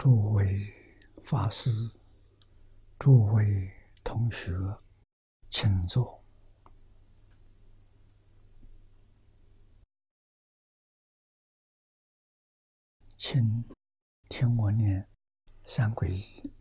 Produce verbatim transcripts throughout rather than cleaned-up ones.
诸位法师、诸位同学，请坐。请听我念三皈依。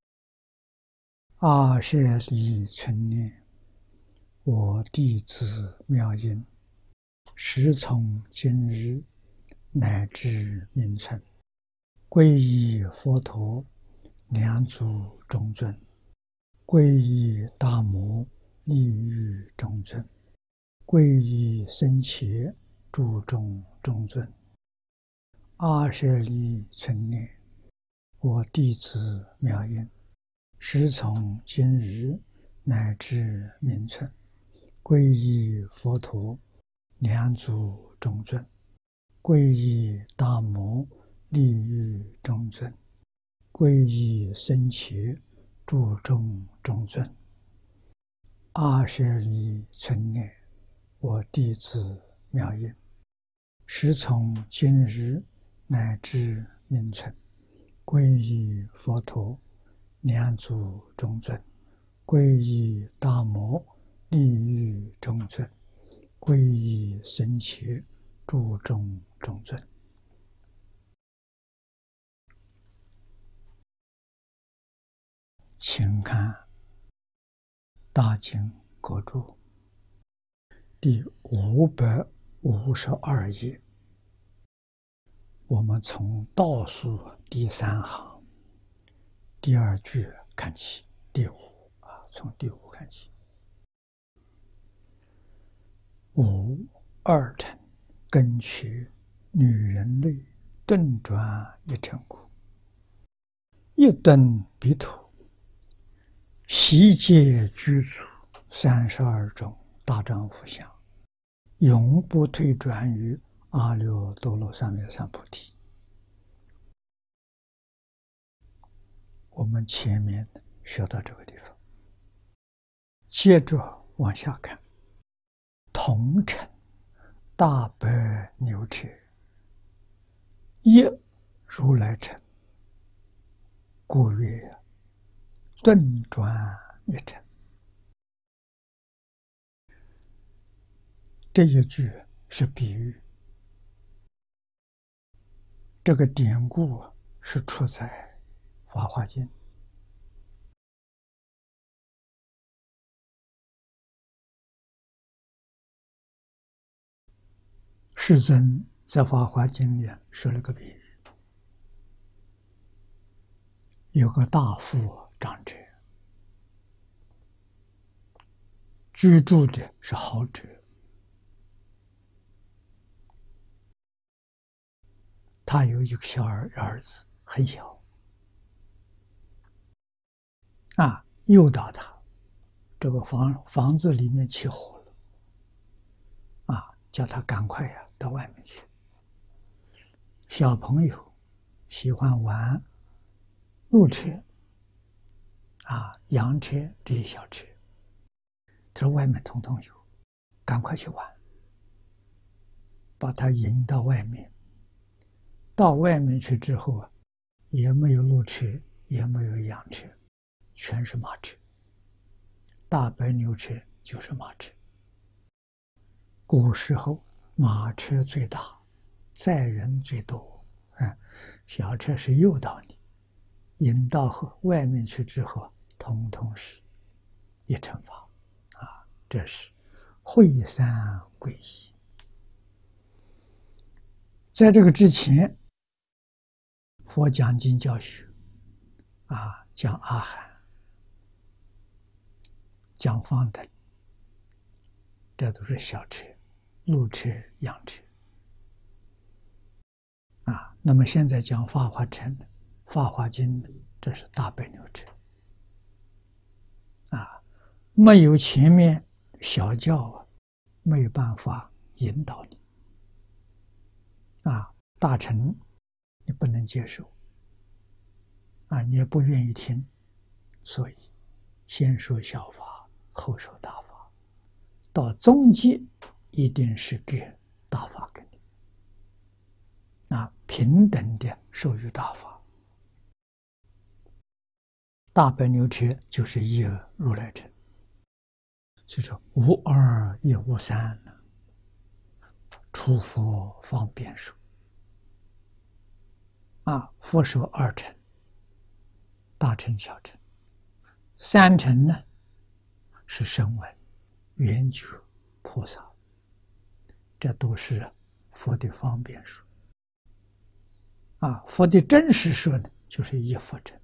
阿舍利存念，我弟子妙音，时从今日乃至命存，皈依佛陀，两足中尊；皈依大摩，利欲中尊；皈依僧伽，诸众中尊。阿舍利存念，我弟子妙音，时从今日乃至命存，皈依佛陀，两足中尊；皈依大摩，利欲中尊；皈依僧伽，诸众中尊。阿舍利存念，我弟子妙音，时从今日乃至命存，皈依佛陀，两足中尊；皈依大摩，利欲中尊；皈依僧伽，诸众中尊。请看大经国注第五百五十二页，我们从倒数第三行第二句看起，第五啊，从第五看起。五二乘根取女人类顿转一乘故，一顿彼土，悉皆具足三十二种大丈夫相，永不退转于阿耨多罗三藐三菩提。我们前面学到这个地方，接着往下看。同乘大白牛车，一如来乘，故曰顿转一乘。这一句是比喻，这个典故是出在《法华经》。世尊在《法华经》里说了个比喻，有个大富长者，居住的是豪宅，他有一个小儿儿子，很小啊，诱导他，这个房房子里面起火了啊，叫他赶快呀、啊、到外面去。小朋友喜欢玩鹿车啊、羊车这些小车，他说外面统统有，赶快去玩，把他引到外面。到外面去之后啊，也没有鹿车，也没有羊车，全是马车。大白牛车就是马车。古时候马车最大，载人最多，嗯，小车是诱导你，引到后外面去之后，统统是一乘法啊，这是会三皈依。在这个之前，佛讲经教学啊，讲阿含，讲方等，这都是小车、鹿车、羊车啊。那么现在讲法华乘、法华经，这是大白牛车啊，没有前面小教啊，没有办法引导你啊，大乘你不能接受啊，你也不愿意听，所以先说小法，后说大法，到终极一定是给大法给你啊，平等的授予大法大白牛车就是一如来乘，所以说无二也无三，出佛方便说。啊，佛说二乘，大乘、小乘，三乘呢是声闻、缘觉、菩萨，这都是佛的方便说。啊，佛的真实说呢，就是一佛乘。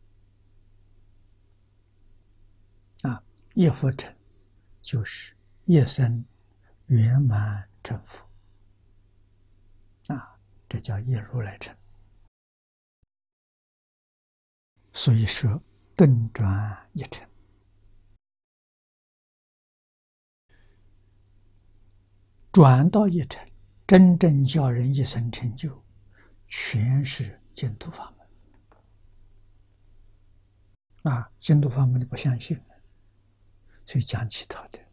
啊，一佛乘就是一生圆满成佛。啊，这叫一如来乘。所以说顿转一乘，转到一乘，真正叫人一生成就，全是净土法门。啊，净土法门你不相信，所以讲其他的。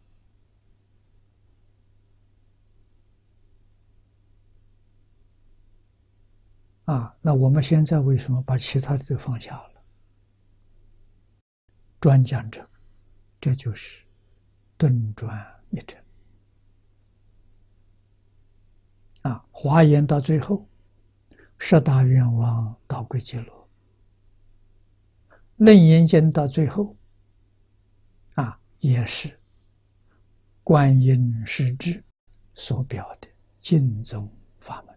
啊，那我们现在为什么把其他的都放下了？专讲这个，这就是顿转一乘。啊，华严到最后，十大愿望导归极乐；楞严经到最后，啊，也是观音实质所表的净宗法门。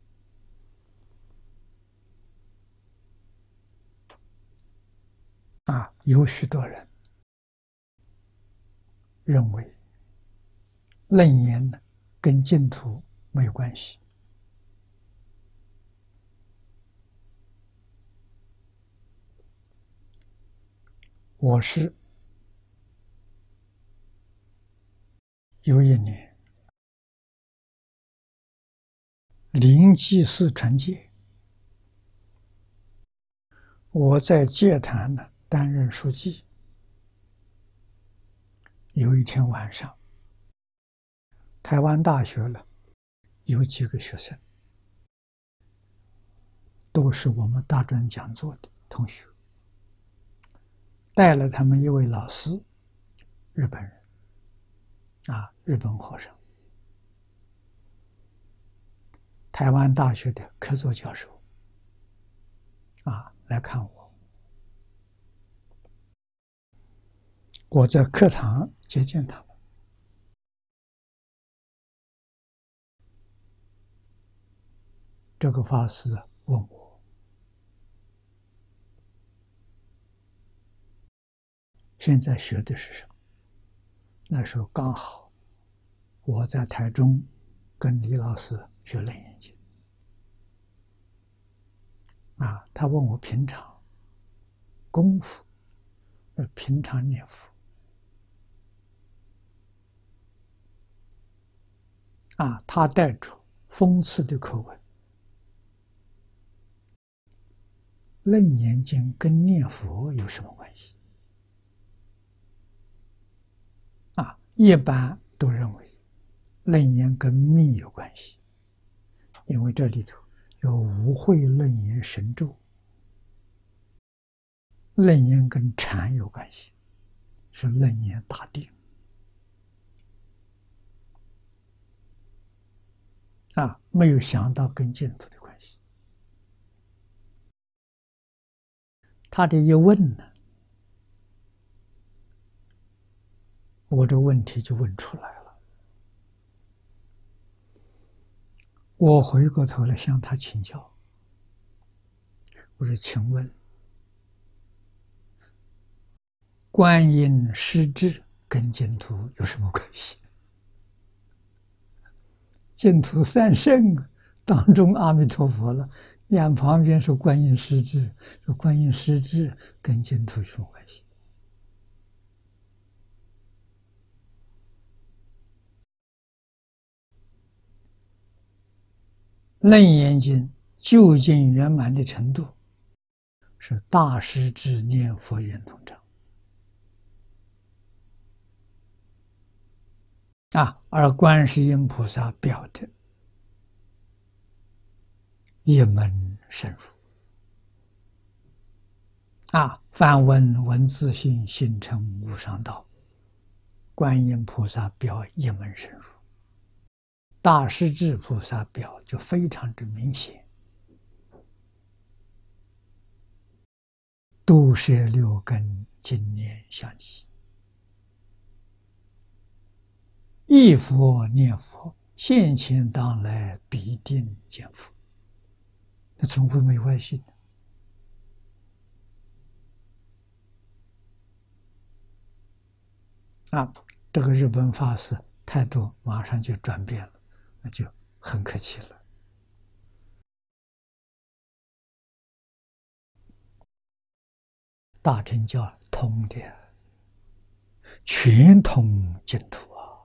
啊，有许多人认为楞严呢跟净土没有关系。我是有一年临济寺传戒，我在戒坛呢担任书记。有一天晚上，台湾大学了有几个学生，都是我们大专讲座的同学，带了他们一位老师，日本人，啊，日本和尚，台湾大学的客座教授，啊，来看我。我在课堂接见他们，这个法师问我，现在学的是什么？那时候刚好我在台中跟李老师学楞严经。啊，他问我平常功夫，呃，平常念佛。啊，他带着讽刺的口吻，楞严经跟念佛有什么关系？啊，一般都认为楞严跟密有关系，因为这里头有无慧楞严神咒。楞严跟禅有关系，是楞严大定。啊，没有想到跟净土的关系。他这一问呢，我这问题就问出来了。我回过头来向他请教，我说：“请问，观音实质跟净土有什么关系？净土三圣当中，阿弥陀佛了，两旁边是观音实质，说观音实质跟净土有什么关系？”楞严经究竟圆满的程度，是大师至念佛圆通章。啊，而观世音菩萨表的一门深入。 啊，梵文文字性，形成无上道。观音菩萨表一门深入，大势至菩萨表就非常之明显。度摄六根，经念相继，忆佛念佛，现前当来必定见佛。那怎么会没有外信呢？啊，这个日本法师态度马上就转变了，那就很客气了。大乘教通的，全通净土啊！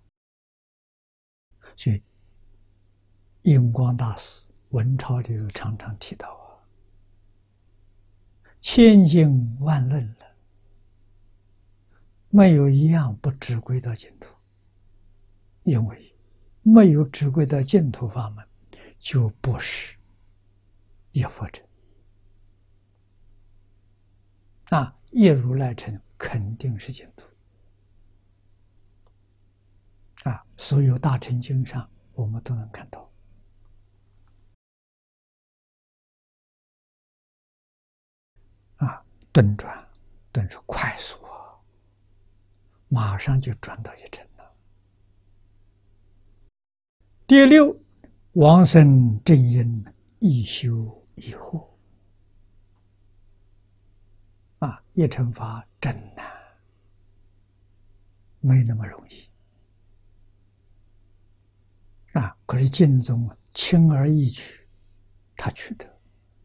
所以印光大师文钞里头常常提到啊，千经万论了，没有一样不直归到净土，因为没有直归到净土法门，就不是一佛者啊！一如来乘肯定是净土啊！所有大乘经上我们都能看到啊，顿转，顿是快速啊，马上就转到一乘了。第六，往生正因，一修一惑啊，一乘法真难，没那么容易啊。可是净宗轻而易举，他取得，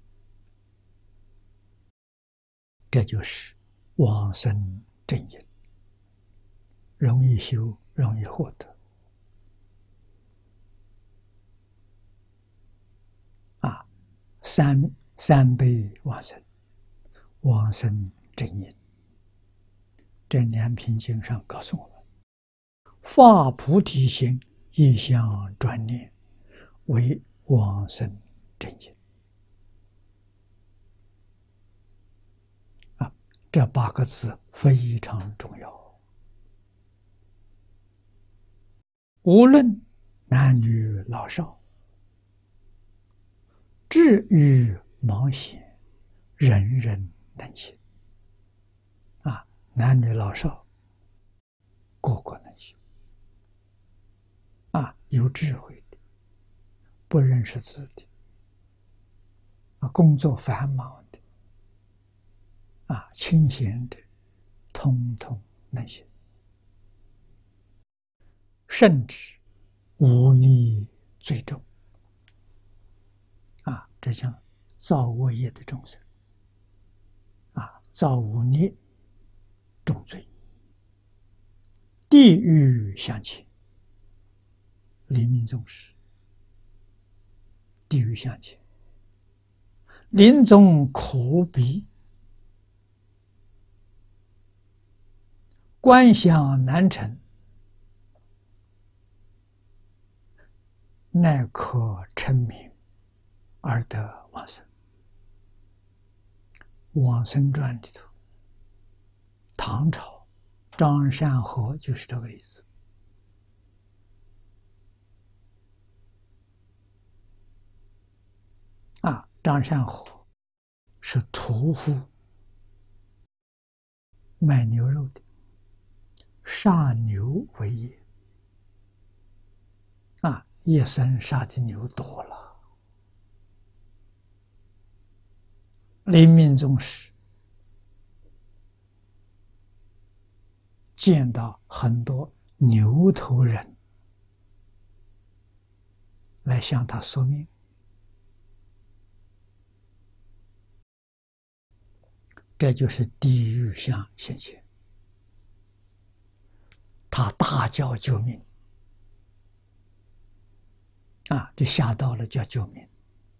这就是往生正因，容易修，容易获得啊。三三辈往生，往生正因，这两品经上告诉我们：发菩提心，一向专念，为往生正因。啊，这八个字非常重要。无论男女老少，智愚盲显，人人能行。啊，男女老少，个个能行。啊，有智慧的，不认识字的，啊，工作繁忙的，啊，清闲的，通通能行。甚至无逆最重。啊，这像造恶业的众生，啊，造无孽重罪，地狱相侵，临命终时，地狱相侵，临终苦逼，观想难成，乃可称名而得往生。往生传里头，唐朝张善和就是这个例子。啊，张善和是屠夫，卖牛肉的，杀牛为业。啊，一生杀的牛多了。临命终时，见到很多牛头人来向他索命，这就是地狱相现前。他大叫救命，啊，就吓到了，叫救命。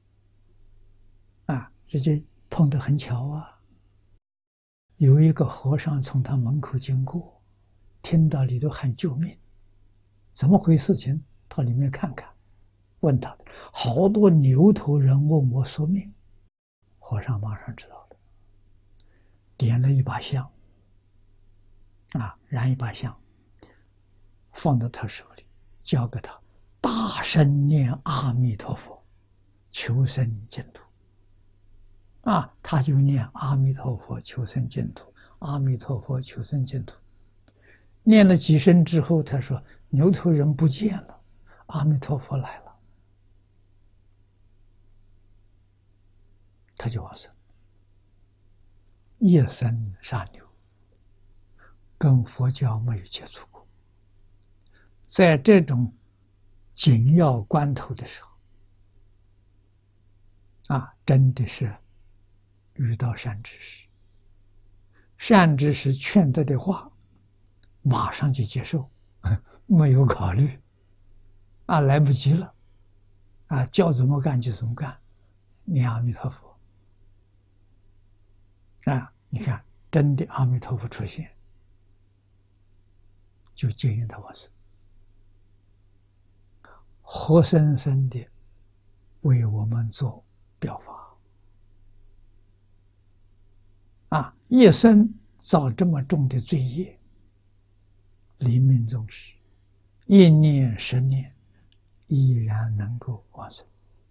啊，这就碰得很巧啊！有一个和尚从他门口经过，听到里头喊救命，怎么回事情？到里面看看，问他的，好多牛头人问我索命，和尚马上知道了， 点了一把香，啊，燃一把香，放到他手里，交给他，大声念阿弥陀佛，求生净土。啊，他就念阿弥陀佛，求生净土，阿弥陀佛，求生净土。念了几声之后，他说牛头人不见了，阿弥陀佛来了，他就往生。夜生杀牛，跟佛教没有接触过，在这种紧要关头的时候，啊，真的是遇到善知识，善知识劝他的话，马上就接受，没有考虑，啊，来不及了，啊，叫怎么干就怎么干，念阿弥陀佛。啊，你看，真的阿弥陀佛出现，就接引他往生，活生生的为我们做表法。啊，一生造这么重的罪业，临命终时，一念十念，依然能够往生。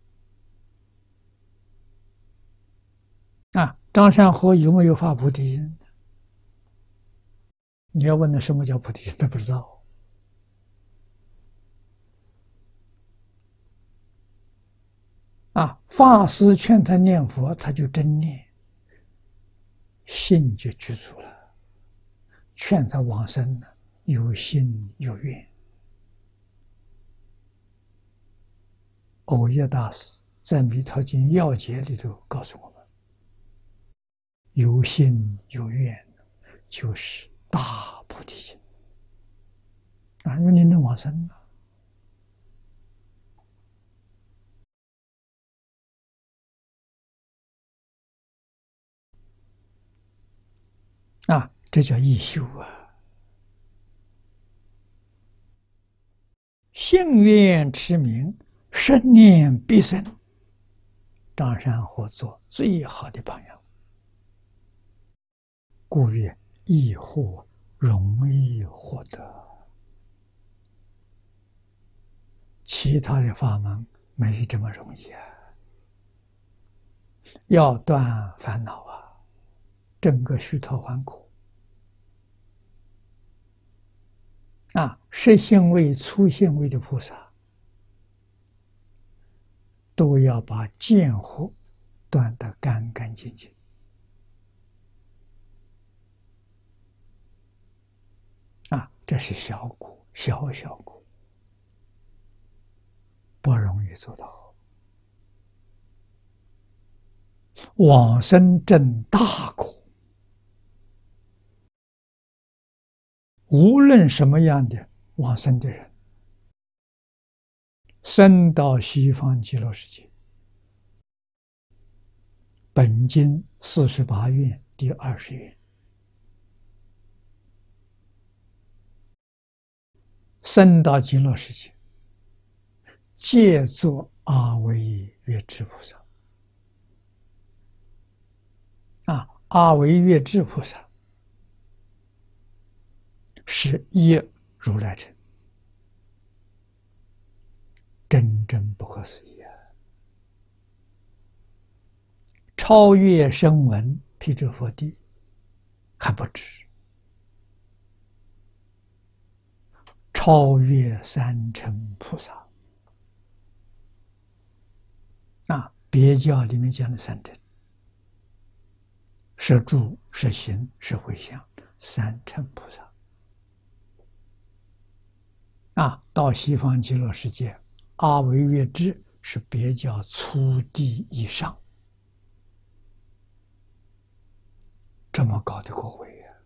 啊，张善和有没有发菩提心？你要问他什么叫菩提心，他不知道。啊，法师劝他念佛，他就真念，信就具足了。劝他往生呢，有心有愿。藕益大师在《弥陀经·要解》里头告诉我们，有心有愿就是大菩提心啊，因为你能往生啊。啊，这叫一修啊！信愿持名，生念必生。张善和做最好的榜样，故曰易获，容易获得。其他的法门没这么容易啊！要断烦恼啊，整个须陀洹苦啊，实性位、粗性位的菩萨，都要把见惑断得干干净净。啊，这是小苦，小小苦，不容易做到。往生正大苦，无论什么样的往生的人，生到西方极乐世界，本经四十八愿第二十愿，生到极乐世界，皆作阿惟越致菩萨。啊，阿惟越致菩萨是一如来乘，真正不可思议啊！超越声闻辟支佛地还不止，超越三乘菩萨。啊，别教里面讲的三乘，是住、是行、是回向，三乘菩萨。啊，到西方极乐世界，阿惟越致是别教初地以上，这么高的果位啊！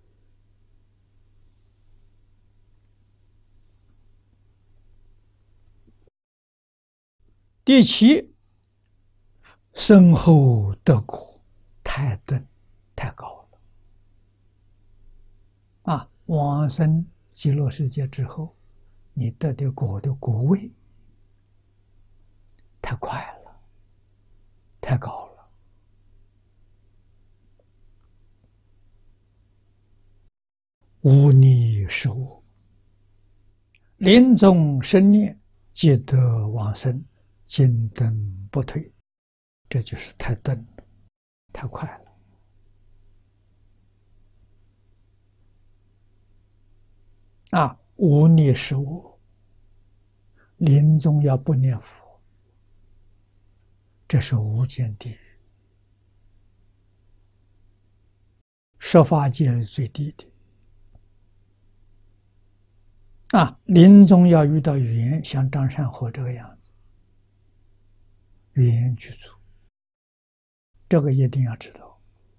第七，身后得果太钝太高了啊！往生极乐世界之后，你得的果的果位太快了，太高了无逆是我，临终生念，即得往生，进顿不退。这就是太顿了，太快了。啊，无逆是我，临终要不念佛，这是无间地狱，十法界是最低的。啊，临终要遇到缘，像张善和这个样子，缘具足，这个一定要知道。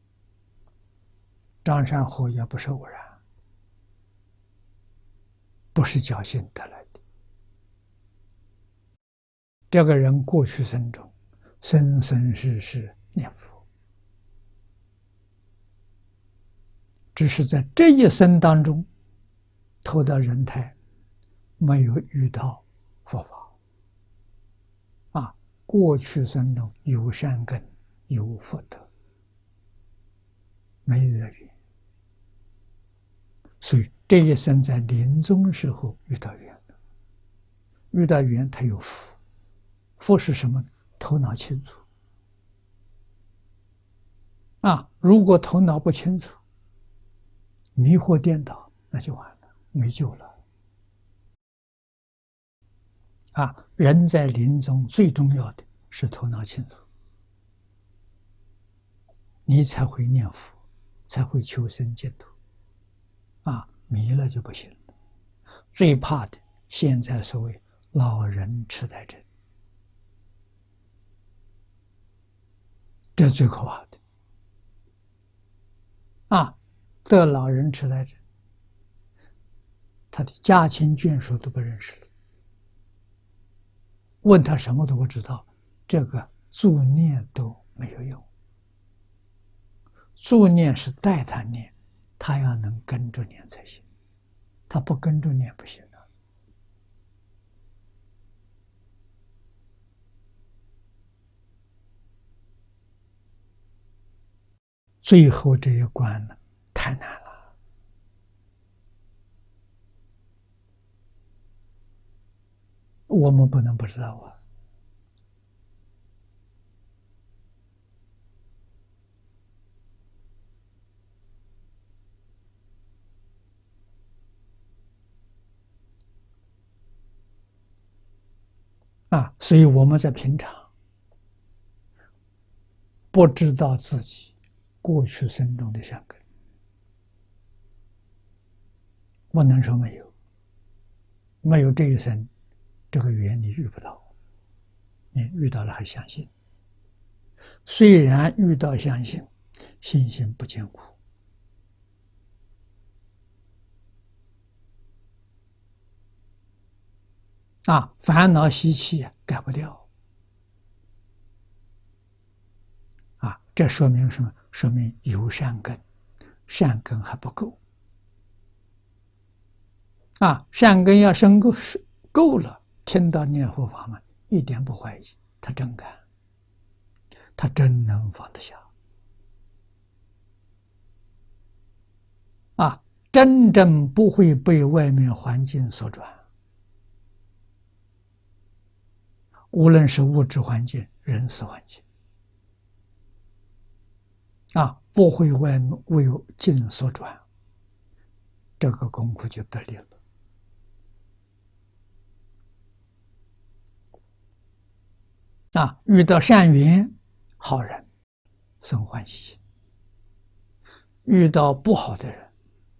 张善和也不是偶然，不是侥幸得来的。这个人过去生中，生生世世念佛，只是在这一生当中，投到人胎，没有遇到佛法。啊，过去生中有善根，有福德，没遇到缘，所以这一生在临终时候遇到缘了。遇到缘，他有福，福是什么？头脑清楚。啊，如果头脑不清楚，迷惑颠倒，那就完了，没救了。啊，人在临终最重要的是头脑清楚，你才会念佛，才会求生净土。啊，迷了就不行了。最怕的现在所谓老人痴呆症，这最可怕的。啊，得老人痴呆症，他的家亲眷属都不认识了，问他什么都不知道，这个助念都没有用。助念是带他念，他要能跟着念才行，他不跟着念不行的。最后这一关呢，太难了。我们不能不知道啊。啊，所以我们在平常不知道自己过去生中的善根，不能说没有，没有这一生，这个缘你遇不到，你遇到了还相信，虽然遇到相信，信心不坚固。啊，烦恼习气改不掉。啊，这说明什么？说明有善根，善根还不够。啊，善根要生够够了，听到念佛法门，一点不怀疑，他真干，他真能放得下。啊，真正不会被外面环境所转。无论是物质环境、人事环境，啊，不会外为境所转，这个功夫就得力了。啊，遇到善缘、好人，生欢喜心；遇到不好的人，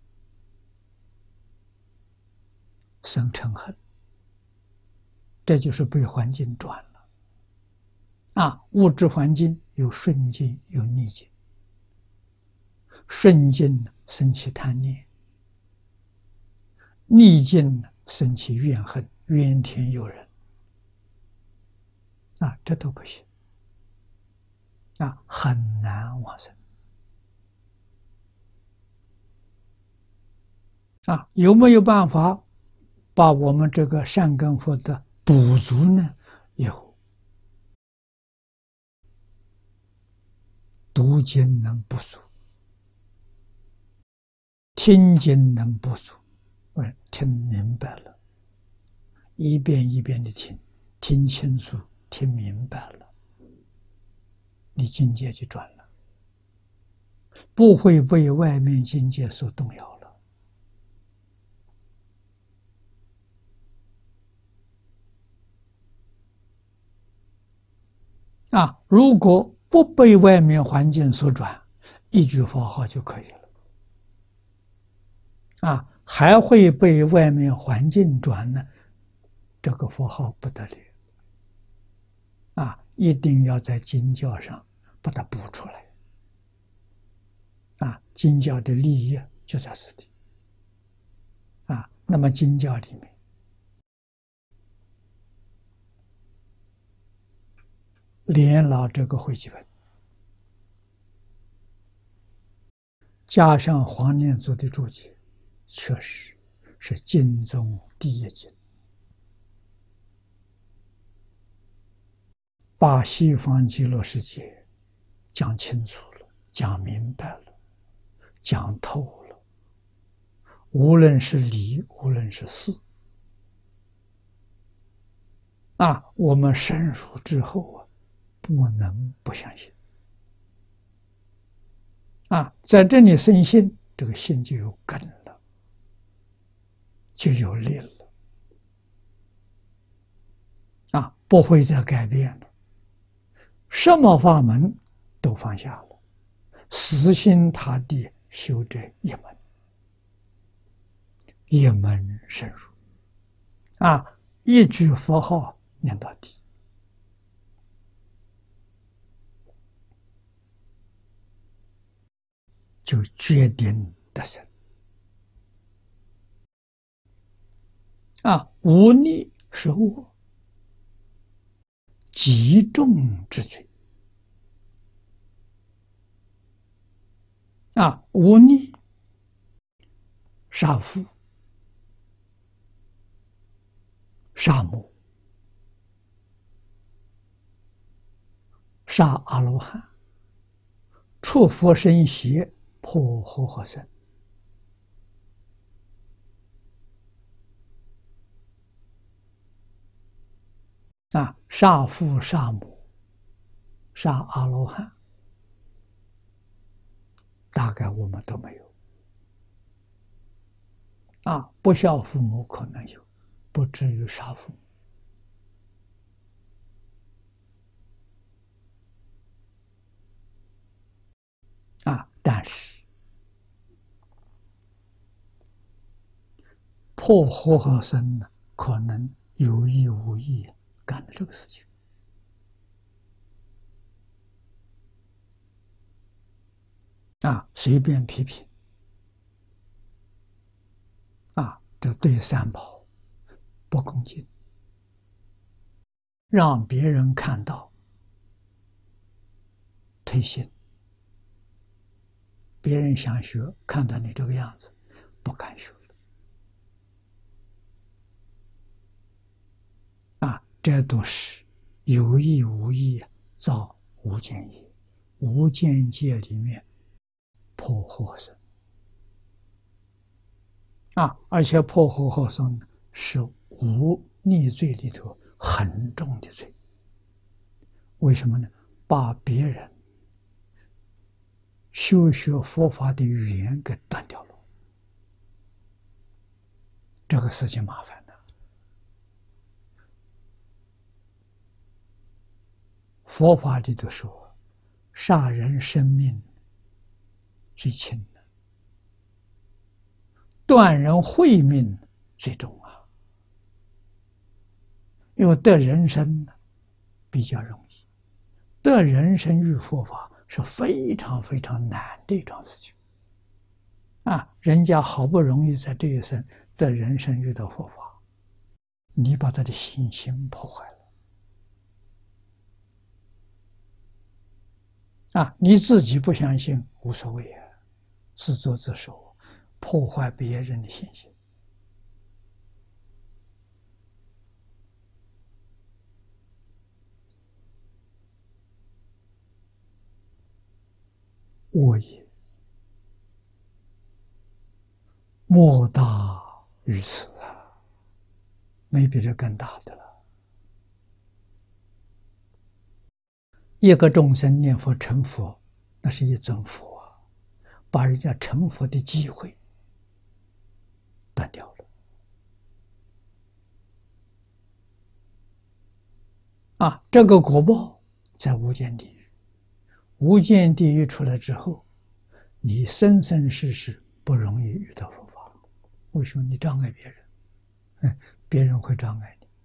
生嗔恨。这就是被环境转了。啊，物质环境有顺境有逆境，顺境生起贪念，逆境生起怨恨，怨天尤人。啊，这都不行。啊，很难往生。啊，有没有办法把我们这个善根福德补足呢？有，读经能补足。 听经能不足？喂，听明白了，一遍一遍的听，听清楚，听明白了，你境界就转了，不会被外面境界所动摇了。啊，如果不被外面环境所转，一句佛号就可以了。啊，还会被外面环境转呢，这个佛号不得了。啊，一定要在经教上把它补出来。啊，经教的利益就在此地。啊，那么经教里面，连老这个汇集本，加上黄念祖的注解，确实是经中第一经，把西方极乐世界讲清楚了，讲明白了，讲透了。无论是理，无论是事，啊，我们深入之后啊，不能不相信。啊，在这里生信，这个信就有根了，就有力了。啊，不会再改变了。什么法门都放下了，死心塌地修这一门，一门深入。啊，一句佛号念到底，就决定得胜。啊，无逆是恶，极重之罪。啊，无逆，杀父、杀母、杀阿罗汉、触佛身邪、破和合僧。啊，杀父杀母、杀阿罗汉，大概我们都没有。啊，不孝父母可能有，不至于杀父母。啊，但是破和合僧呢，可能有意无意干了这个事情。啊，随便批评。啊，这对三宝不恭敬，让别人看到退心，别人想学，看到你这个样子，不敢学了。啊，这都是有意无意造无间业，无间界里面破和合僧。啊，而且破和合僧是无逆罪里头很重的罪。为什么呢？把别人修学佛法的语言给断掉了，这个事情麻烦了。佛法里头说，杀人生命最轻的，断人慧命最重啊。因为得人身比较容易，得人身遇佛法是非常非常难的一桩事情。啊，人家好不容易在这一生得人身遇到佛法，你把他的信心破坏了。啊，你自己不相信无所谓啊，自作自受，破坏别人的信心。恶业莫大于此啊，没比这更大的了。一个众生念佛成佛，那是一尊佛啊，把人家成佛的机会断掉了啊！这个果报在无间地狱，无间地狱出来之后，你生生世世不容易遇到佛法。为什么？你障碍别人，嗯，别人会障碍你。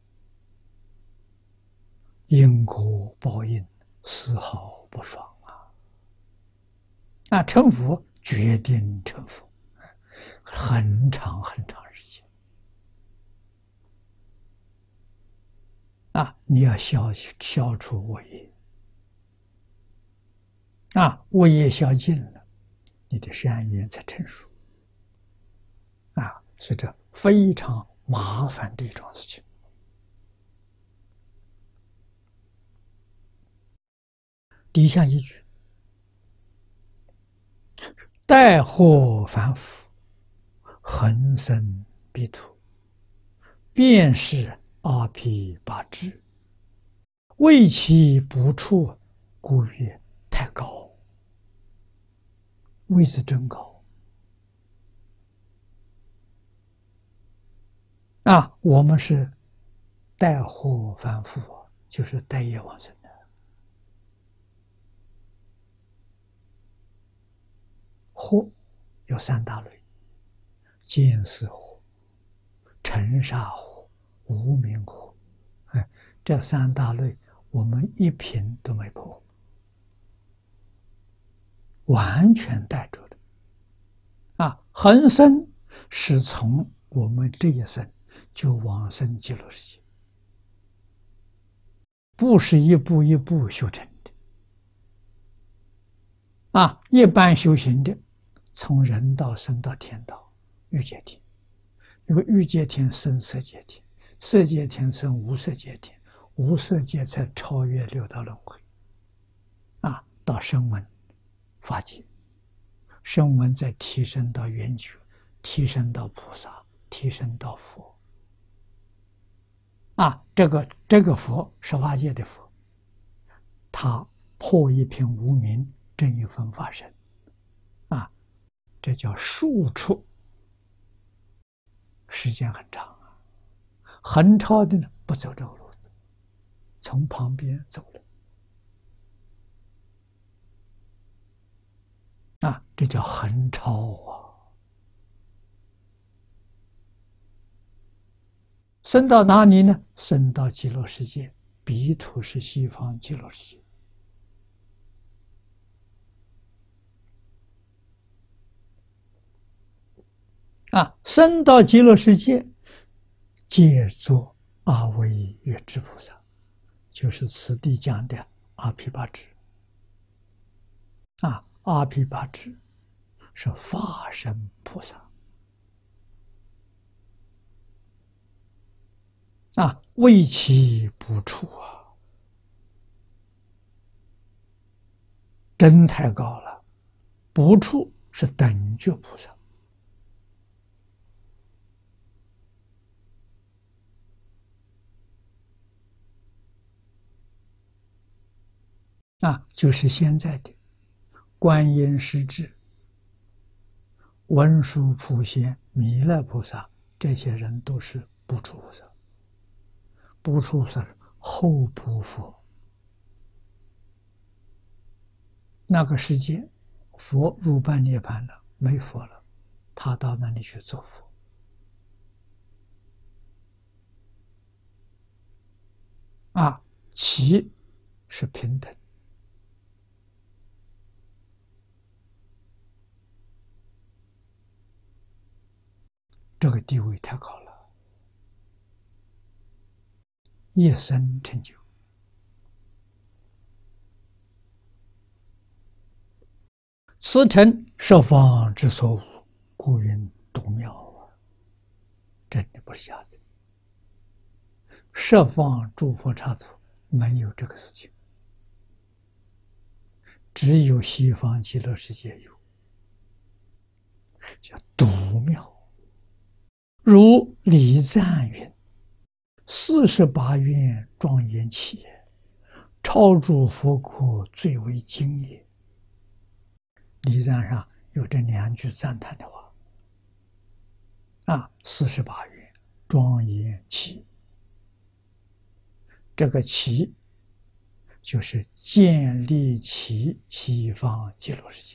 因果报应，丝毫不爽啊！啊，成佛决定成佛，很长很长时间啊！你要消消除恶业啊，恶业消尽了，你的善缘才成熟啊！所以这非常麻烦的一种事情。底下一句：待祸反腐，恒生彼土，便是阿毗跋致，为其不处，故曰太高。位置真高啊！我们是待祸反腐，就是待业往生的。祸有三大类：见思祸、尘沙祸、无明祸。哎，这三大类我们一品都没破，完全带着的啊！恒生是从我们这一生就往生极乐世界，不是一步一步修成的啊！一般修行的，从人道升到天道，欲界天，因为欲界天升色界天，色界天升无色界天，无色界才超越六道轮回啊！到声闻法界，声闻再提升到圆觉，提升到菩萨，提升到佛啊！这个这个佛是法界的佛，他破一品无明，正一分法身啊！这叫数处，时间很长啊。横超的呢，不走这个路子，从旁边走了啊，这叫横超啊。升到哪里呢？升到极乐世界，彼土是西方极乐世界啊。升到极乐世界，借作阿惟越致菩萨，就是此地讲的阿毗跋致啊。阿毗跋致是法身菩萨啊，为其不处啊，真太高了。不处是等觉菩萨啊，就是现在的观音师智、文殊普贤、弥勒菩萨，这些人都是不处菩萨。不处是后补佛，那个世界佛入半涅盘了，没佛了，他到那里去做佛啊。其是平等，这个地位太高了，一生成就。此诚十方之所无，故云独妙啊！真的不是假的。十方诸佛刹土没有这个事情，只有西方极乐世界有，叫独妙如礼赞云：“四十八愿庄严起，超诸佛国最为精也。”礼赞上有这两句赞叹的话啊，四十八愿庄严起，这个起就是建立起西方极乐世界，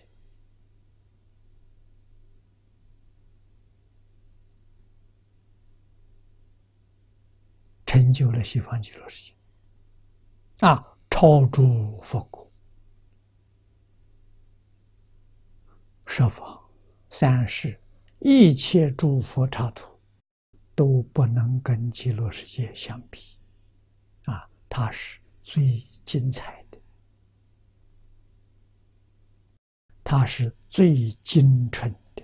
成就了西方极乐世界啊，超诸佛国，十方三世一切诸佛刹土都不能跟极乐世界相比啊，它是最精彩的，它是最精纯的。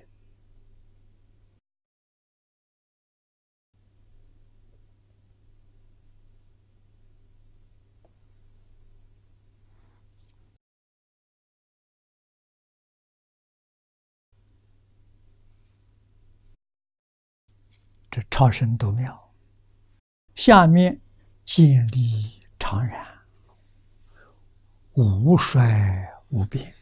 这超生斗妙，下面建立常然，无衰无变。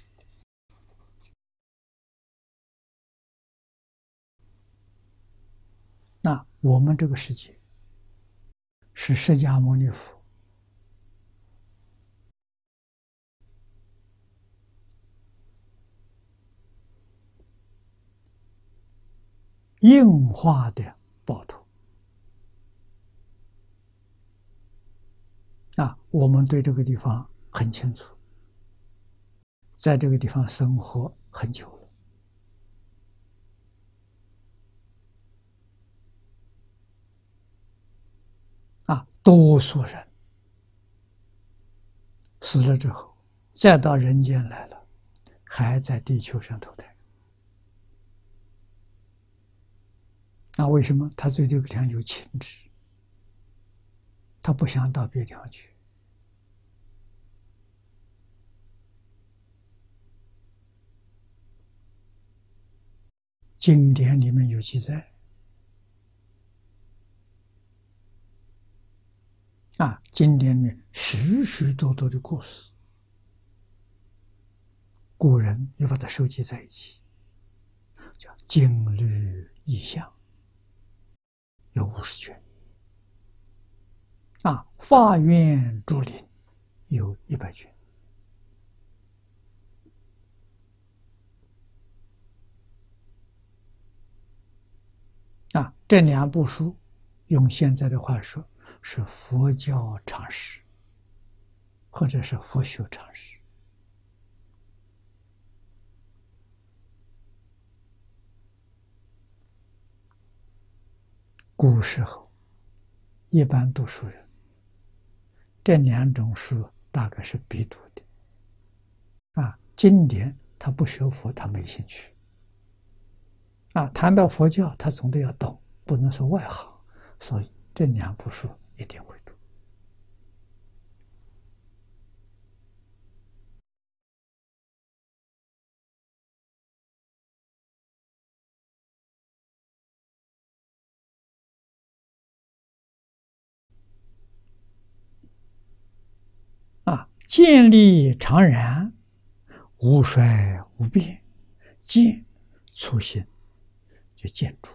那我们这个世界是释迦牟尼佛应化的报土啊，我们对这个地方很清楚，在这个地方生活很久了啊，多数人死了之后再到人间来了，还在地球上投胎。那为什么他对这个地方有情执？他不想到别地方去。经典里面有记载啊，经典里面许许多多的故事，古人又把它收集在一起，叫《经律异象》，有五十卷啊，《法苑竹林》有一百卷啊。这两部书，用现在的话说，是佛教常识，或者是佛学常识。古时候，一般读书人，这两种书大概是必读的啊。经典他不学佛，他没兴趣啊。谈到佛教，他总得要懂，不能说外行，所以这两部书一定会读啊。建立常然，无衰无变，建初心就建筑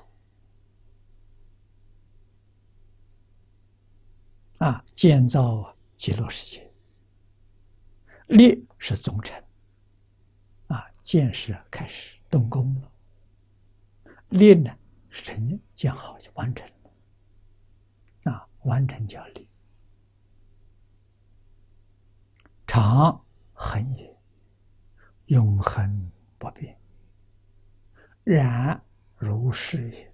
啊，建造极乐世界。立是总成啊，建设开始动工了。立呢是成建好就完成了啊，完成叫立。常恒也，永恒不变。然如是也。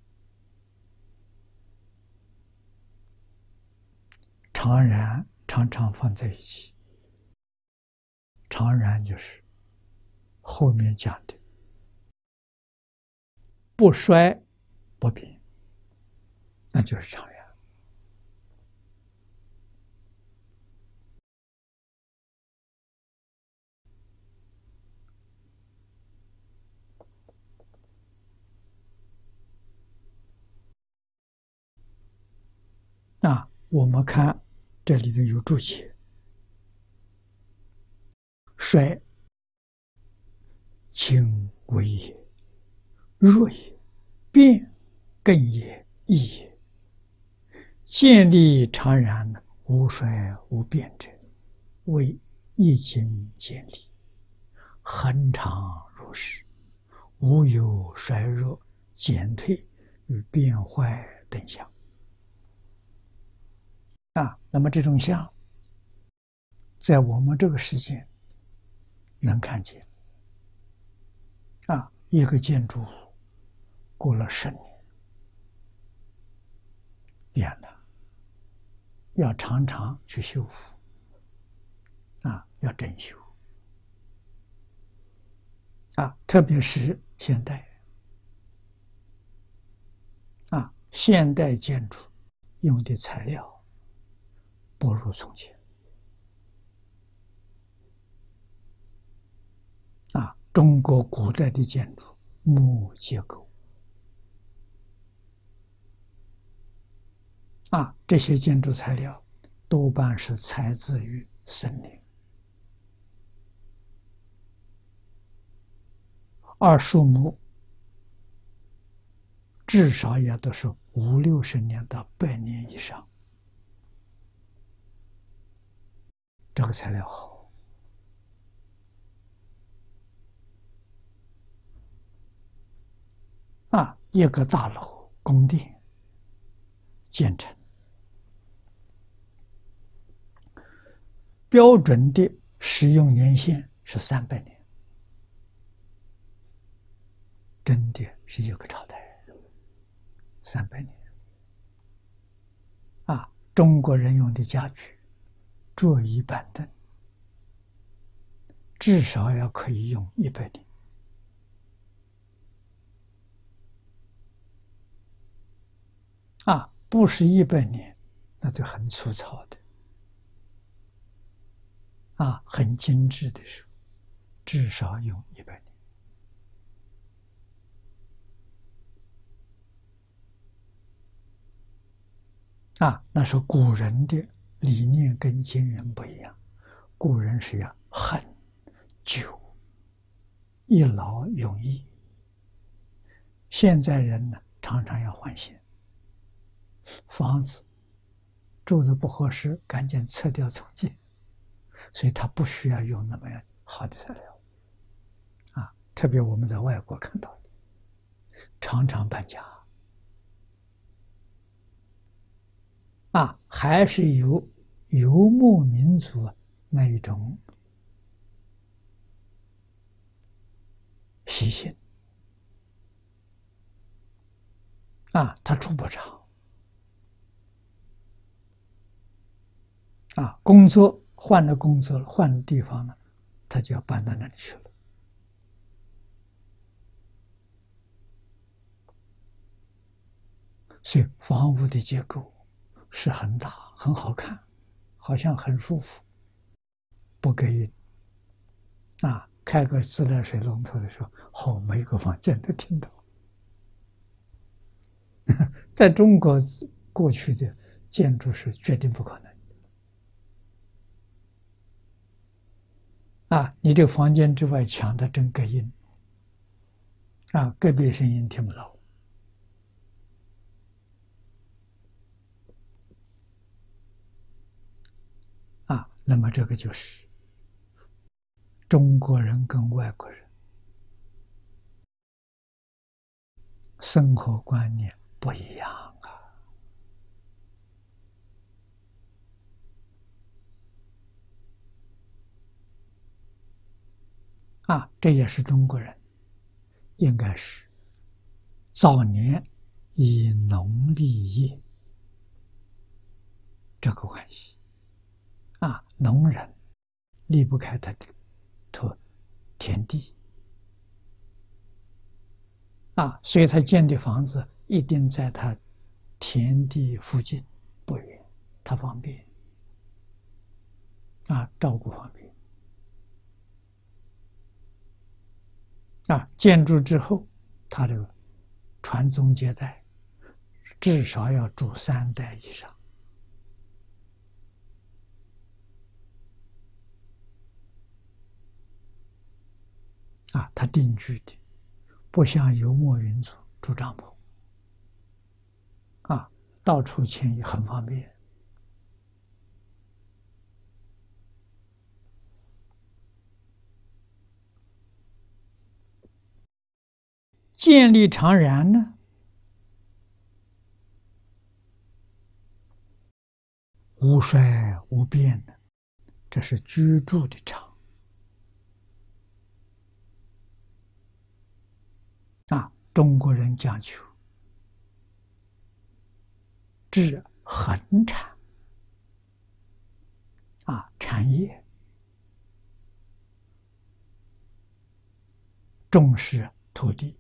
常然常常放在一起，常然就是后面讲的不衰不变，那就是常然。 啊，我们看这里头有注解：衰，轻微也，弱也，变更也，易也。见立常然，无衰无变者，谓易经见立，恒常如是，无有衰弱、减退与变坏等相。啊，那么这种相，在我们这个世界能看见。啊，一个建筑过了十年，变了，要常常去修复，啊，要整修。啊，特别是现代，啊，现代建筑用的材料不如从前。啊，中国古代的建筑木结构，啊，这些建筑材料多半是采自于森林，而树木至少也都是五六十年到百年以上。这个材料好。啊，一个大楼宫殿建成，标准的使用年限是三百年，真的是一个朝代，三百年。啊，中国人用的家具，桌椅板凳，至少要可以用一百年。啊，不是一百年，那就很粗糙的。啊，很精致的时候，至少用一百年。啊，那是古人的理念跟今人不一样，古人是要很久，一劳永逸。现在人呢，常常要换新，房子住的不合适，赶紧拆掉重建，所以他不需要用那么好的材料。啊，特别我们在外国看到的，常常搬家。啊，还是有游牧民族那一种习性。啊，他住不长。啊，工作换了工作了，换了地方了，他就要搬到那里去了。所以房屋的结构是很大，很好看，好像很舒服，不隔音。啊，开个自来水龙头的时候，好，每个房间都听到。在中国过去的建筑是决定不可能。啊，你这个房间之外墙它真隔音。啊，隔壁声音听不到。啊，那么这个就是中国人跟外国人生活观念不一样啊！啊，这也是中国人应该是早年以农立业这个关系。啊，农人离不开他的土田地。啊，所以他建的房子一定在他田地附近不远，他方便。啊，照顾方便。啊，建筑之后，他这个传宗接代，至少要住三代以上。 啊，他定居的，不像游牧民族住帐篷，啊，到处迁移很方便。建立常然呢，无衰无变的，这是居住的常。啊，中国人讲求治恒产，啊，产业重视土地。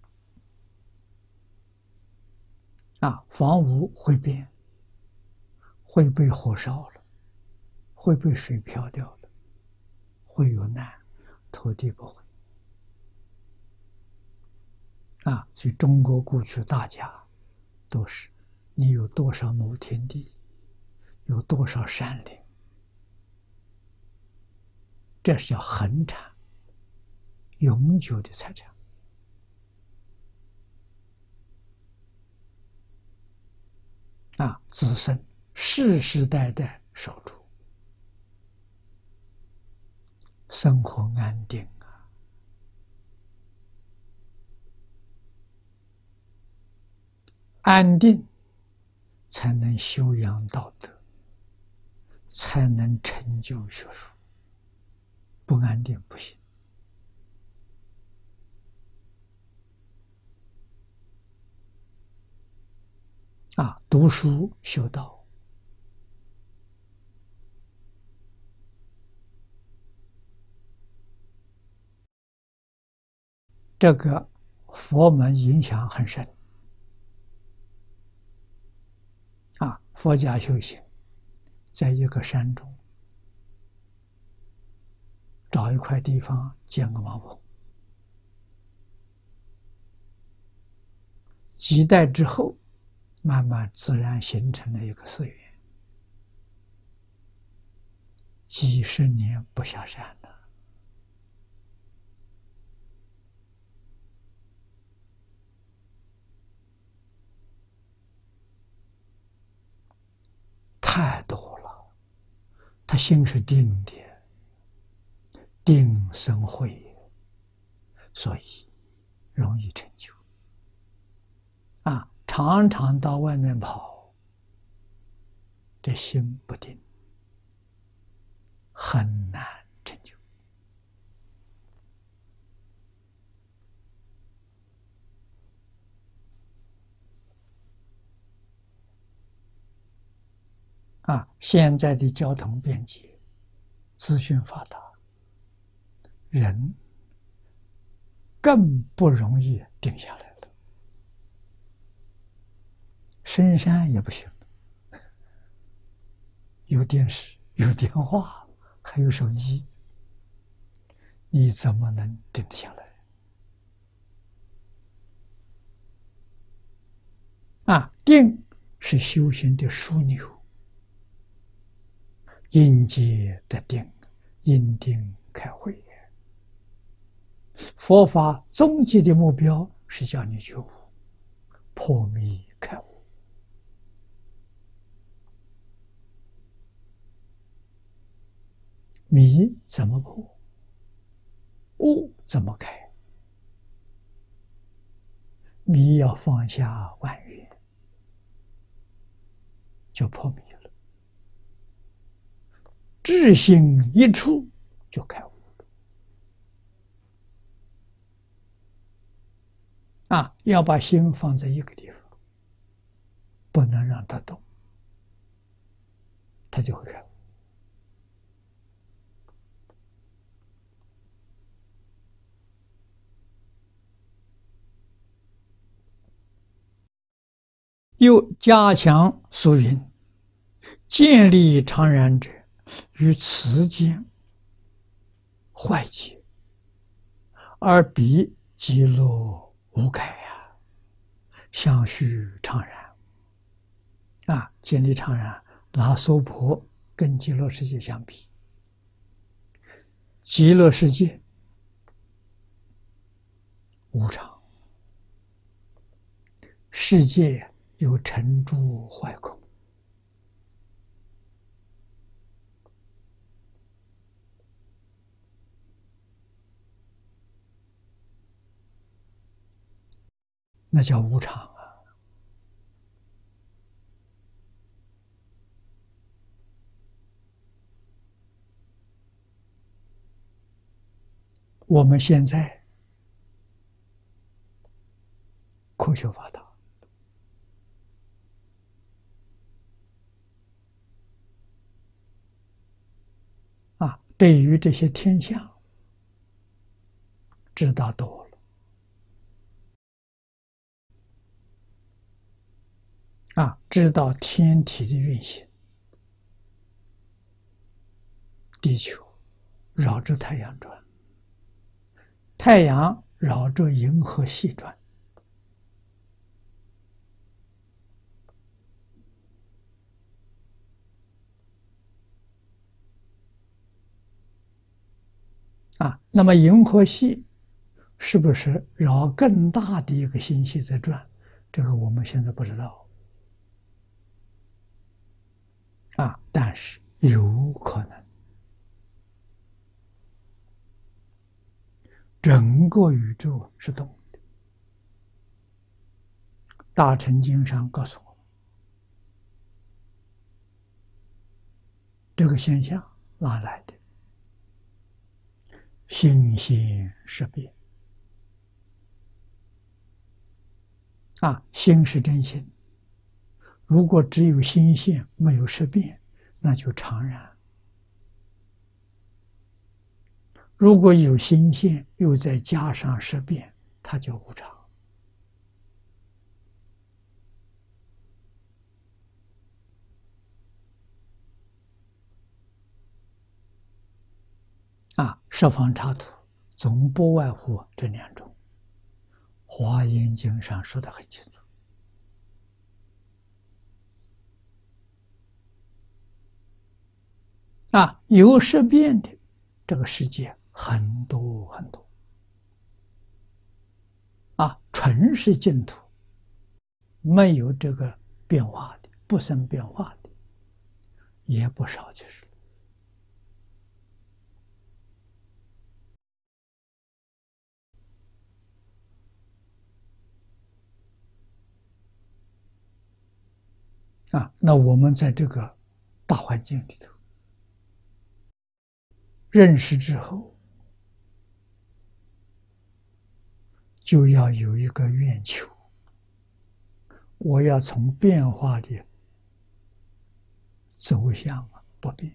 啊，房屋会变，会被火烧了，会被水漂掉了，会有难，土地不会。啊，所以中国过去大家都是，你有多少亩田地，有多少山林，这是叫恒产，永久的财产。啊，子孙世世代代守住，生活安定啊！安定才能修养道德，才能成就学术。不安定不行。啊，读书修道，这个佛门影响很深。啊，佛家修行，在一个山中找一块地方建个茅棚，几代之后，慢慢自然形成了一个寺院，几十年不下山了。太多了，他心是定的，定生慧，所以容易成就。啊，常常到外面跑，这心不定，很难成就。啊，现在的交通便捷，资讯发达，人更不容易定下来了。深山也不行，有电视，有电话，还有手机，你怎么能定得下来？啊，定是修行的枢纽。因戒得定，因定开慧。佛法终极的目标是叫你觉悟，破迷开悟。迷怎么破？悟怎么开？迷要放下万缘，就破迷了。智心一出，就开悟了。啊，要把心放在一个地方，不能让它动，它就会开悟。又加强宿云，建立常然者，于此间坏结，而彼极乐无改呀，相续常然。啊，建立常然，拿娑婆跟极乐世界相比，极乐世界无常，世界有成住坏空。那叫无常啊！我们现在科学发达啊，对于这些天象知道多了啊，知道天体的运行，地球绕着太阳转，太阳绕着银河系转。啊，那么银河系是不是绕更大的一个星系在转？这个我们现在不知道。啊，但是有可能，整个宇宙是动的。大乘经上告诉我们，这个现象哪来的？心性识变啊，心是真心。如果只有心性没有识变，那就常然；如果有心性又再加上识变，它就无常。啊，十方刹土总不外乎这两种，华严经上说得很清楚。啊，有识变的这个世界很多很多，啊，纯是净土，没有这个变化的，不生变化的也不少，就是。啊，那我们在这个大环境里头认识之后，就要有一个愿求，我要从变化里走向不变。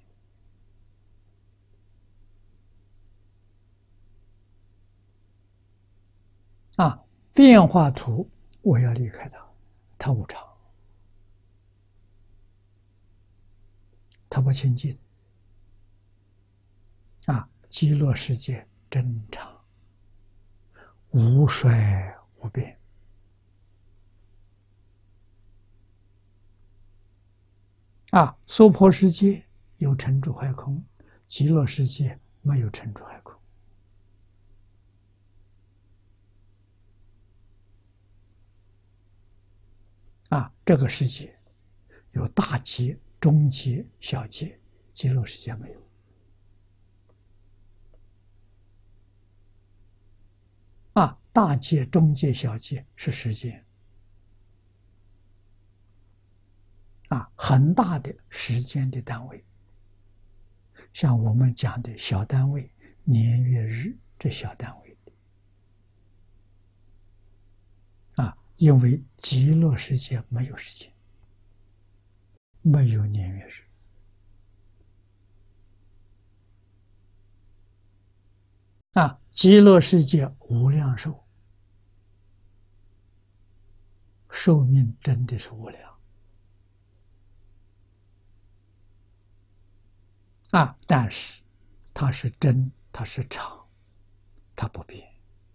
啊，变化图我要离开它，它无常，它不清净。啊，极乐世界真常，无衰无变。啊，娑婆世界有成住坏空，极乐世界没有成住坏空。啊，这个世界有大劫、中劫、小劫，极乐世界没有。啊，大劫、中劫、小劫是时间。啊，很大的时间的单位，像我们讲的小单位，年月日，这小单位。啊，因为极乐世界没有时间，没有年月日。啊，极乐世界无量寿，寿命真的是无量。啊，但是它是真，它是常，它不变。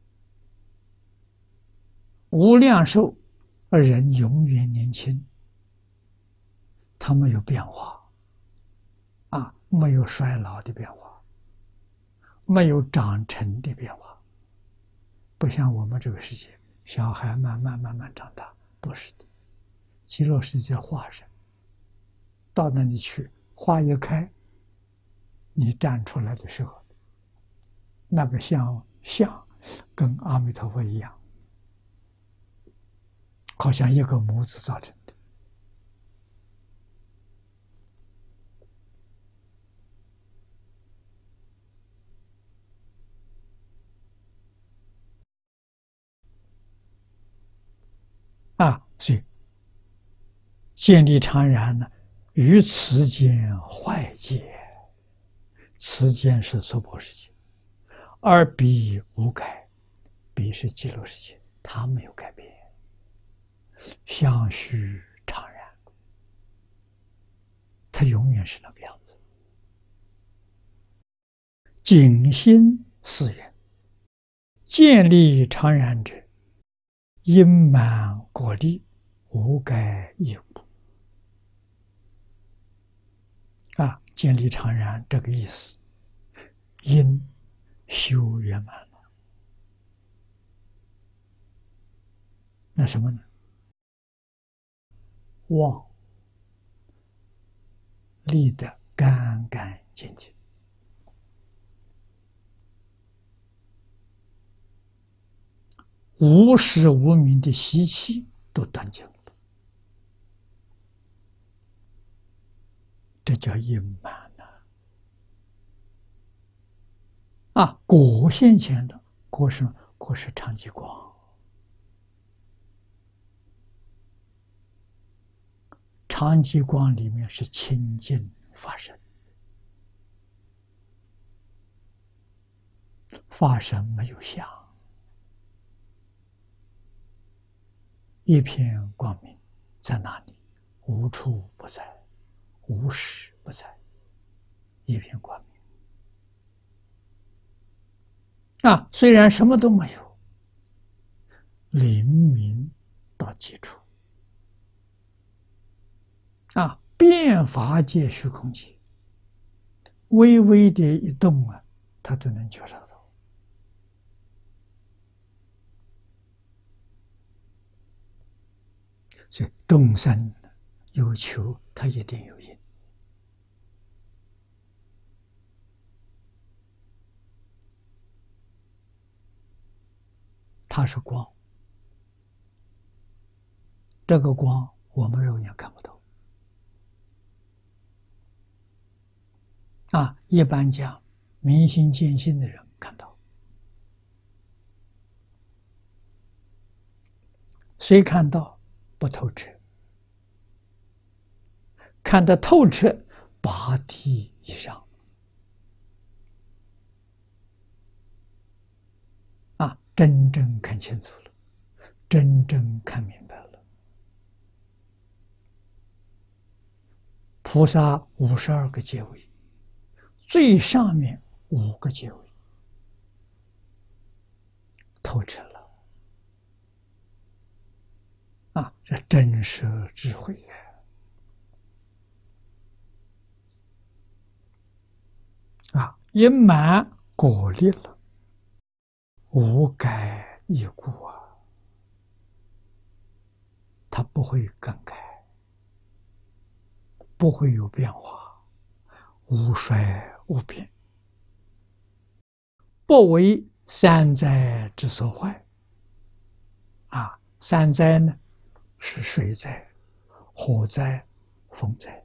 无量寿，而人永远年轻，它没有变化，啊，没有衰老的变化，没有长成的变化， 不像我们这个世界，小孩慢慢慢慢长大，不是的。极乐世界化身到那里去，花一开，你站出来的时候，那个像像跟阿弥陀佛一样，好像一个模子造成的。啊，所以见利常然呢，于此间坏界，此间是娑婆世界，而彼无改，彼是极乐世界，它没有改变，相续常然，它永远是那个样子。景心是人，见利常然者，因满果利，无改亦无。啊，见利常然这个意思，因修圆满了，那什么呢？妄立得干干净净，无始无明的习气都断尽了，这叫圆满呐！啊，果现前的果是果是常寂光，常寂光里面是清净法身，法身没有相，一片光明在哪里？无处不在，无时不在，一片光明。啊，虽然什么都没有，灵明到极处。啊，变法界虚空界，微微的一动啊，它都能觉察到。所以众生有求，他一定有因。它是光，这个光我们肉眼看不到。啊，一般讲，明心见性的人看到，谁看到不透彻？看得透彻，八地以上。啊，真正看清楚了，真正看明白了。菩萨五十二个阶位，最上面五个阶位透彻了。啊，这真是智慧呀！啊，因满果利了，无改亦故啊，它不会更改，不会有变化，无衰无变，不为三灾之所坏。啊，三灾呢是水灾、火灾、风灾。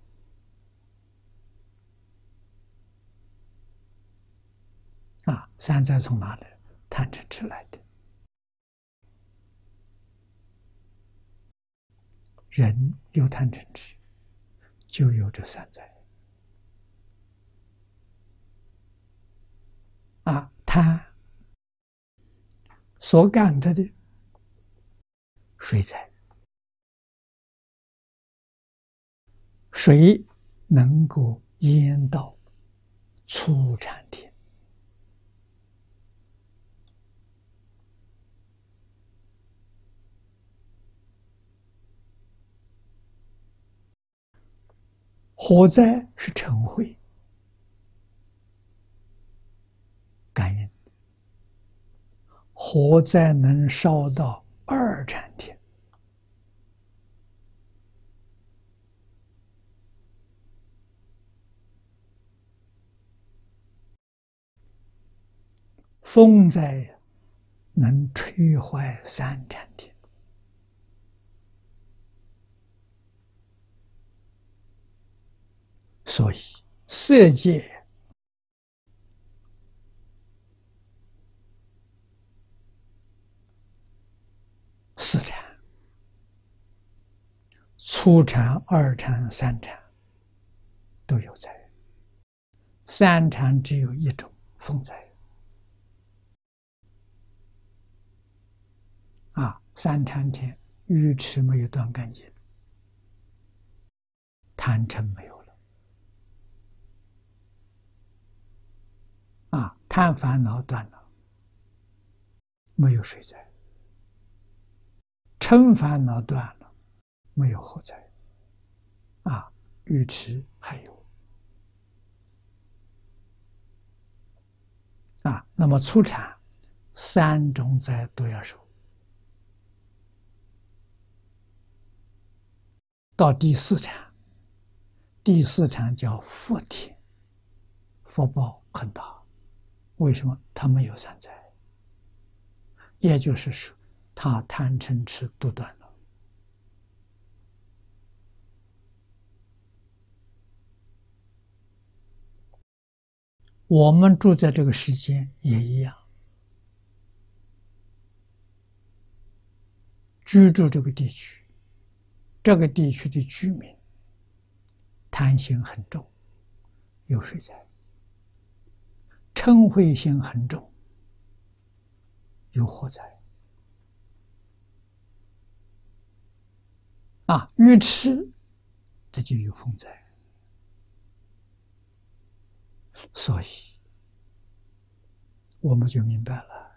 啊，三灾从哪里？贪嗔痴来的。人有贪嗔痴，就有这三灾。啊，贪所感得的水灾，水能够淹到初禅天。火灾是嗔恚感应，火火灾能烧到二禅天？风灾能吹坏三禅天？所以色界四禅，初禅、二禅、三禅都有灾，三禅只有一种风灾。啊，三禅天愚痴没有断干净，贪嗔没有了，啊，贪烦恼断了，没有水灾；嗔烦恼断了，没有火灾。啊，愚痴还有。啊，那么初禅三种灾都要受。到第四禅，第四禅叫福田，福报很大。为什么？他没有三灾，也就是说，他贪嗔痴都断了。我们住在这个世间也一样，居住这个地区，这个地区的居民贪心很重，有水灾；嗔恚心很重，有火灾。啊，愚痴，这就有风灾。所以，我们就明白了，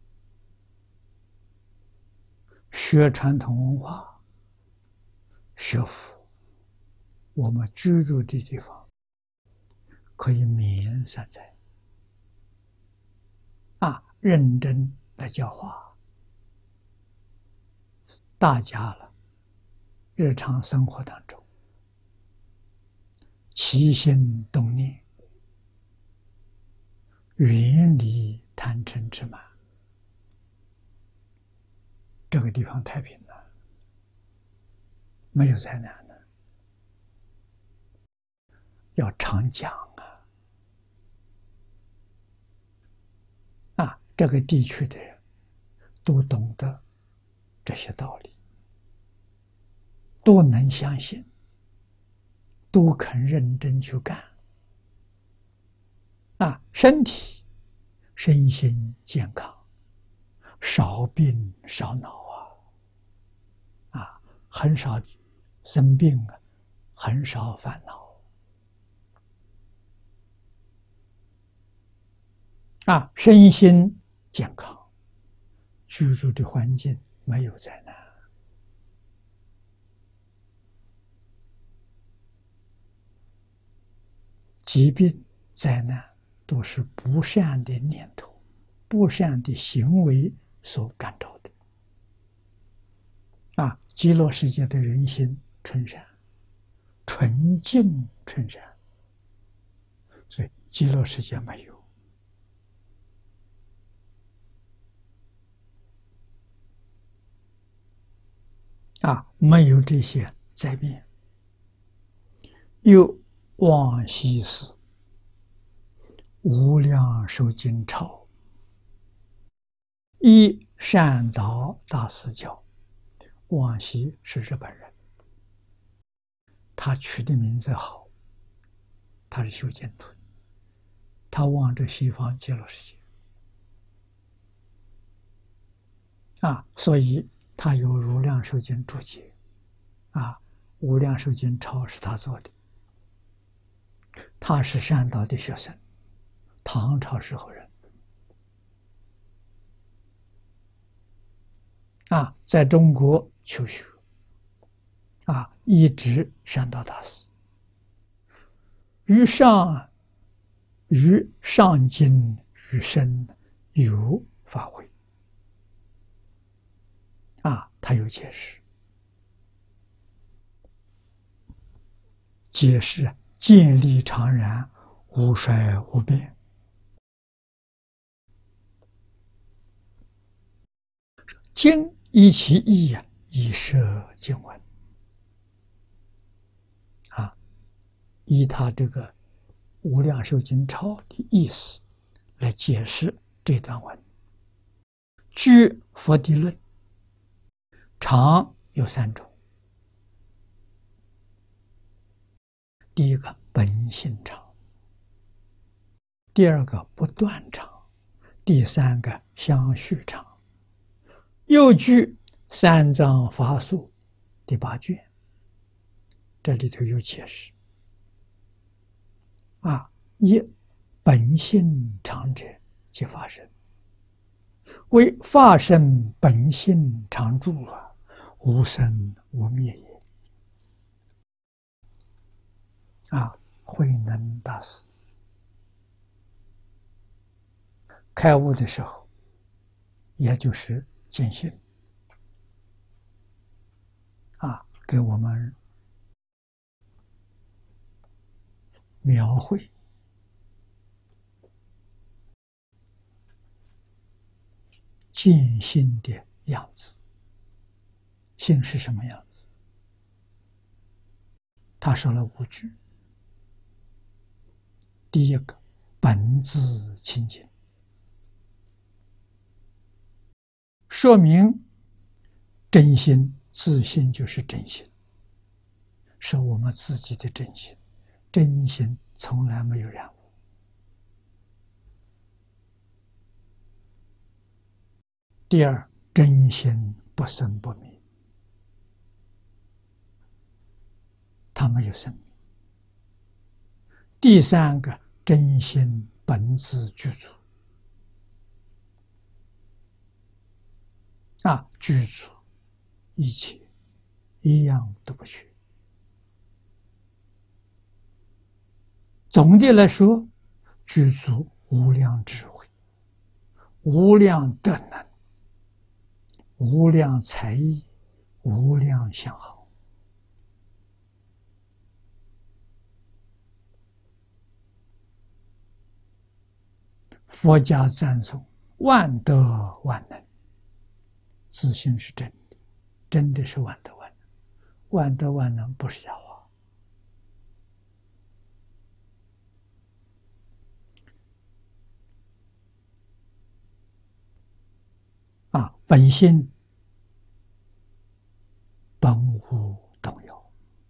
学传统文化，学佛，我们居住的地方可以免三灾。啊，认真来教化大家了。日常生活当中，起心动念，远离贪嗔痴慢，这个地方太平了，没有灾难了。要常讲啊！啊，这个地区的人都懂得这些道理，都能相信，都肯认真去干。啊，身体身心健康，少病少恼啊！啊，很少生病啊，很少烦恼啊，身心健康，居住的环境没有灾难。疾病、灾难都是不善的念头、不善的行为所感召的。啊，极乐世界的人心纯善，纯净纯善，所以极乐世界没有。啊，没有这些灾变。又往昔时无量寿经抄，一善导大师教。往昔是日本人，他取的名字好，他是修净土，他望着西方极乐世界啊，所以他有如量寿经注解啊，无量寿经抄是他做的。他是善导的学生，唐朝时候人啊，在中国求学啊，一直善导大师于上于上经于身有发挥啊，他有解释，解释见力常然，无衰无变。经依其义呀，以摄经文啊，依他这个《无量寿经钞》的意思来解释这段文。据佛地论，常有三种：第一个本性常，第二个不断常，第三个相续常。又据三藏法术第八卷，这里头有解释啊，一本性常者，即法身，为法身本性常住啊，无生无灭也。啊，慧能大师开悟的时候，也就是见性啊，给我们描绘见性的样子。性是什么样子？他说了五句。第一个，本自清净，说明真心，自信就是真心，是我们自己的真心，真心从来没有染污。第二，真心不生不灭，它没有生命。第三个，真心本自具足啊，具足一切，一样都不缺。总的来说，具足无量智慧、无量德能、无量才艺、无量相好。佛家赞颂万德万能，自性是真的，真的是万德万能，万德万能不是假话。啊，本性本无动摇，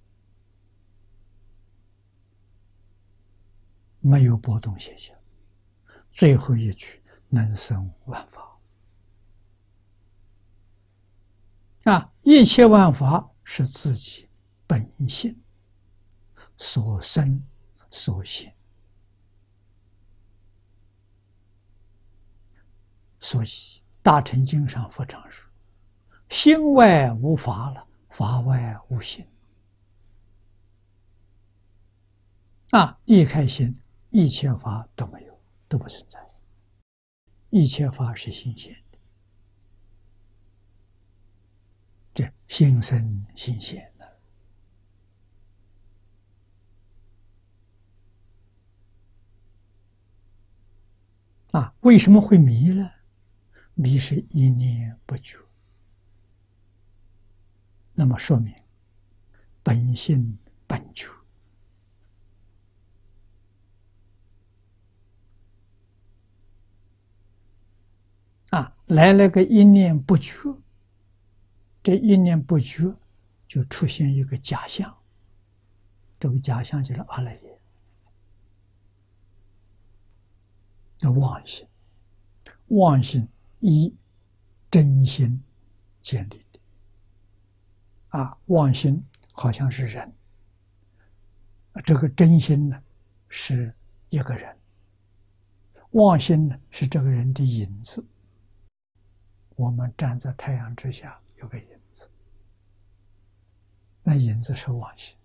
没有波动现象。最后一句，能生万法啊，一切万法是自己本性所生所现，所以大乘经上佛常说，心外无法了，法外无心啊，离开心，一切法都没有，都不存在。一切法是新鲜的，这心生心现的啊！为什么会迷呢？迷是一念不觉，那么说明本性本觉。啊，来了个一念不觉，这一念不觉就出现一个假象，这个假象就是阿赖耶，叫妄心。妄心依真心建立的啊，妄心好像是人，这个真心呢是一个人，妄心呢是这个人的影子。我们站在太阳之下，有个影子，那影子是妄心，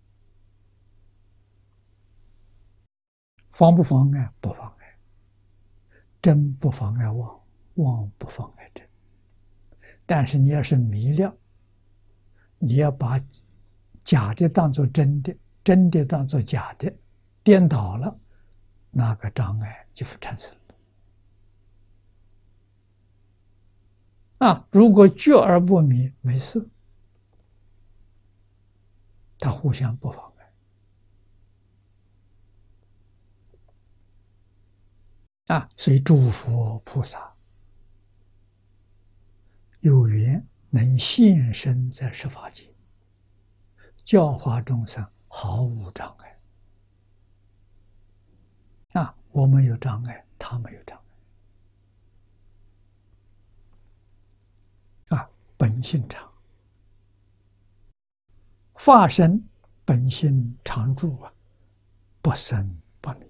妨不妨碍？不妨碍。真不妨碍妄，妄不妨碍真。 但是你要是迷了，你要把假的当作真的，真的当作假的，颠倒了，那个障碍就产生了。啊，如果觉而不迷，没事，它互相不妨碍。啊，所以诸佛菩萨有缘能现身在十法界，教化众生，毫无障碍。啊，我们有障碍，他没有障碍。啊，本性常，法身本性常住啊，不生不灭。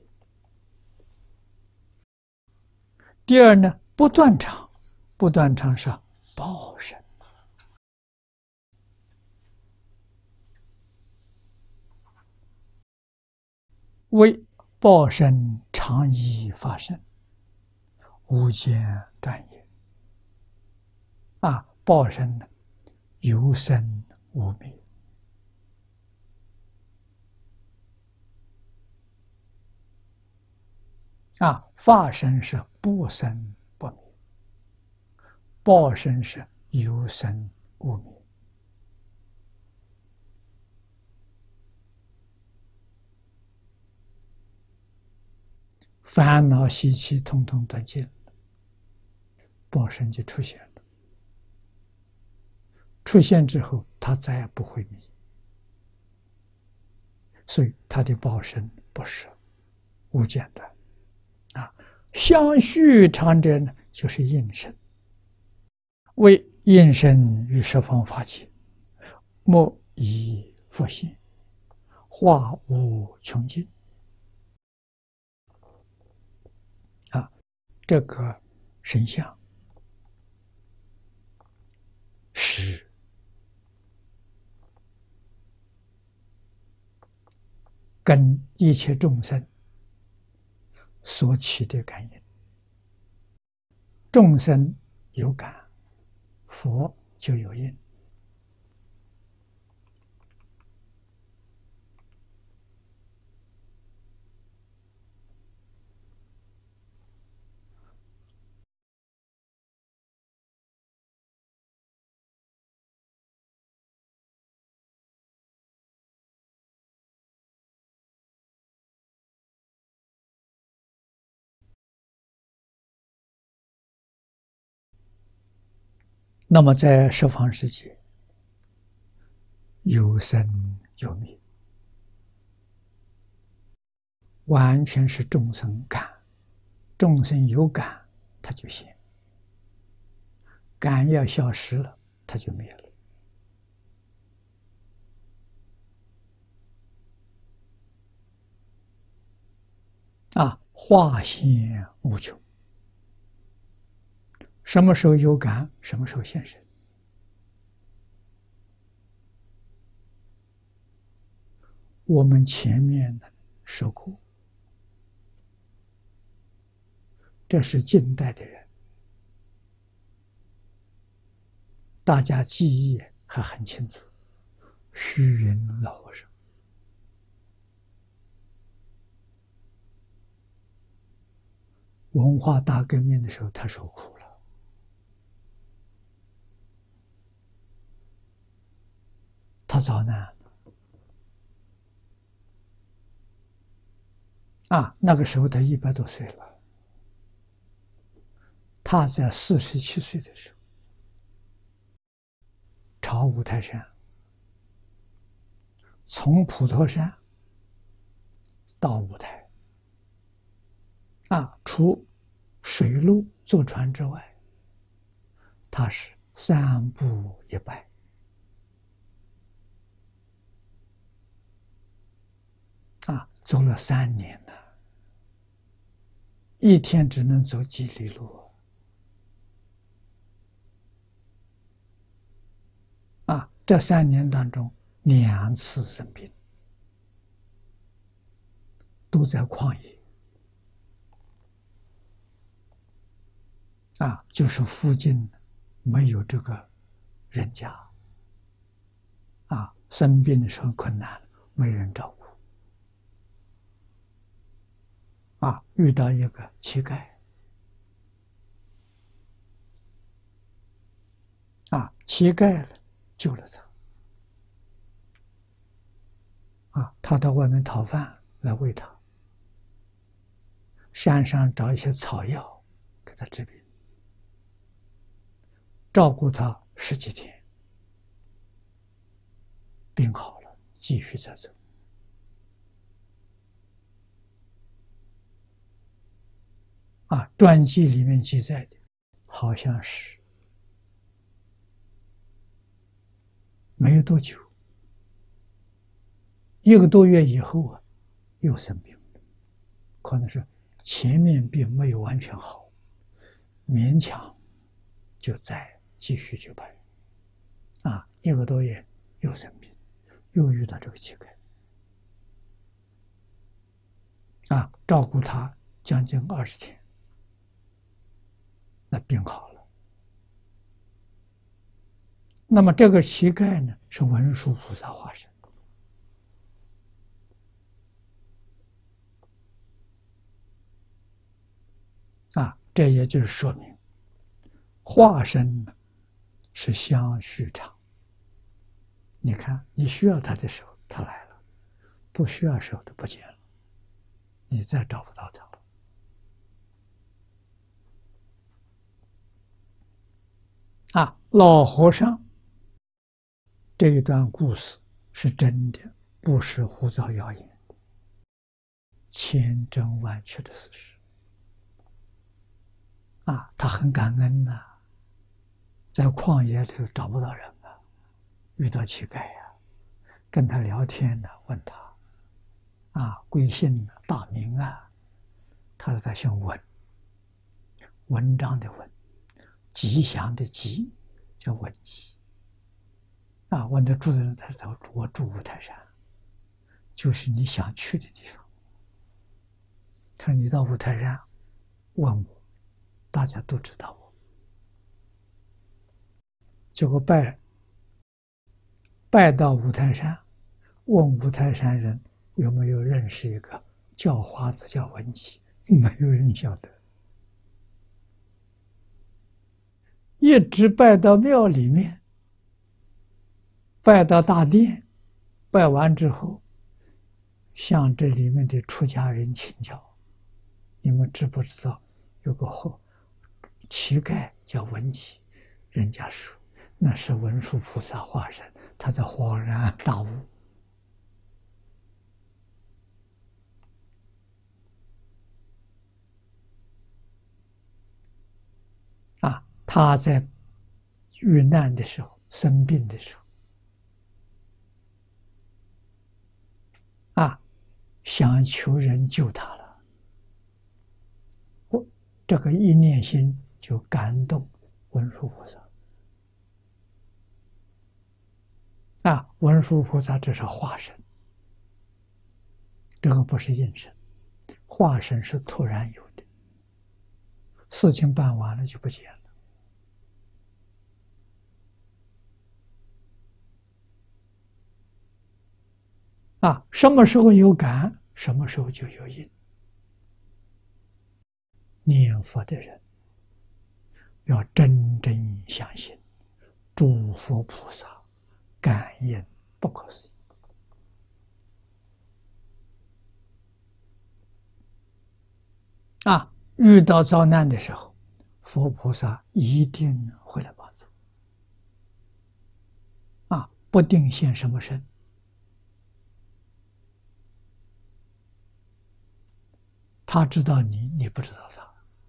第二呢，不断常，不断常是报身。为报身常依法身，无间断也。啊，报身呢，有生无灭。啊，法身是不生不灭，报身是有生无灭。烦恼习气统统断尽，报身就出现了。出现之后，他再也不会迷，所以他的报身不是无间断。啊，相续常者呢，就是应身，为应身于十方法界，莫以复现，化无穷尽。啊，这个神像是跟一切众生所起的感应，众生有感，佛就有应。那么在十方世界，有生有灭，完全是众生感，众生有感，它就现；感要消失了，它就灭了。啊，化现无穷。什么时候有感，什么时候现身。我们前面的说过，这是近代的人，大家记忆还很清楚。虚云老和尚，文化大革命的时候，他受苦了，他遭难了。啊，那个时候他一百多岁了，他在四十七岁的时候，朝五台山，从普陀山到五台，啊，除水路坐船之外，他是三步一拜。啊，走了三年了，一天只能走几里路。啊，这三年当中两次生病，都在旷野。啊，就是附近没有这个人家啊，生病的时候困难，没人照顾啊，遇到一个乞丐啊，乞丐救了他啊，他到外面讨饭来喂他，山上找一些草药给他治病，照顾他十几天，病好了，继续再走。啊，传记里面记载的，好像是没有多久，一个多月以后啊，又生病了，可能是前面病没有完全好，勉强就再继续去拜。啊，一个多月又生病，又遇到这个乞丐，啊，照顾他将近二十天，那病好了。那么这个乞丐呢，是文殊菩萨化身。啊，这也就是说明，化身呢是相续常。你看，你需要他的时候，他来了；不需要的时候，他不见了，你再找不到他了。啊，老和尚这一段故事是真的，不是胡造谣言的，千真万确的事实。啊，他很感恩呐、啊，在旷野里找不到人啊，遇到乞丐呀、啊，跟他聊天呢、啊，问他，啊，贵姓呢？大名啊？他说他姓文，文章的文，吉祥的吉，叫文吉。啊，问他住在哪？他说我住五台山，就是你想去的地方。看你到五台山问我，大家都知道我。结果拜拜到五台山，问五台山人有没有认识一个叫花子叫文吉，没有人晓得。一直拜到庙里面，拜到大殿，拜完之后，向这里面的出家人请教：你们知不知道有个后乞丐叫文吉？人家说那是文殊菩萨化身，他在恍然大悟。啊，他在遇难的时候，生病的时候，啊，想求人救他了，我这个一念心就感动文殊菩萨。啊，文殊菩萨这是化身，这个不是应身，化身是突然有的，事情办完了就不见了。啊，什么时候有感，什么时候就有因。念佛的人要真正相信，诸佛菩萨感应不可思议。啊，遇到遭难的时候，佛菩萨一定会来帮助。啊，不定现什么身。他知道你，你不知道他。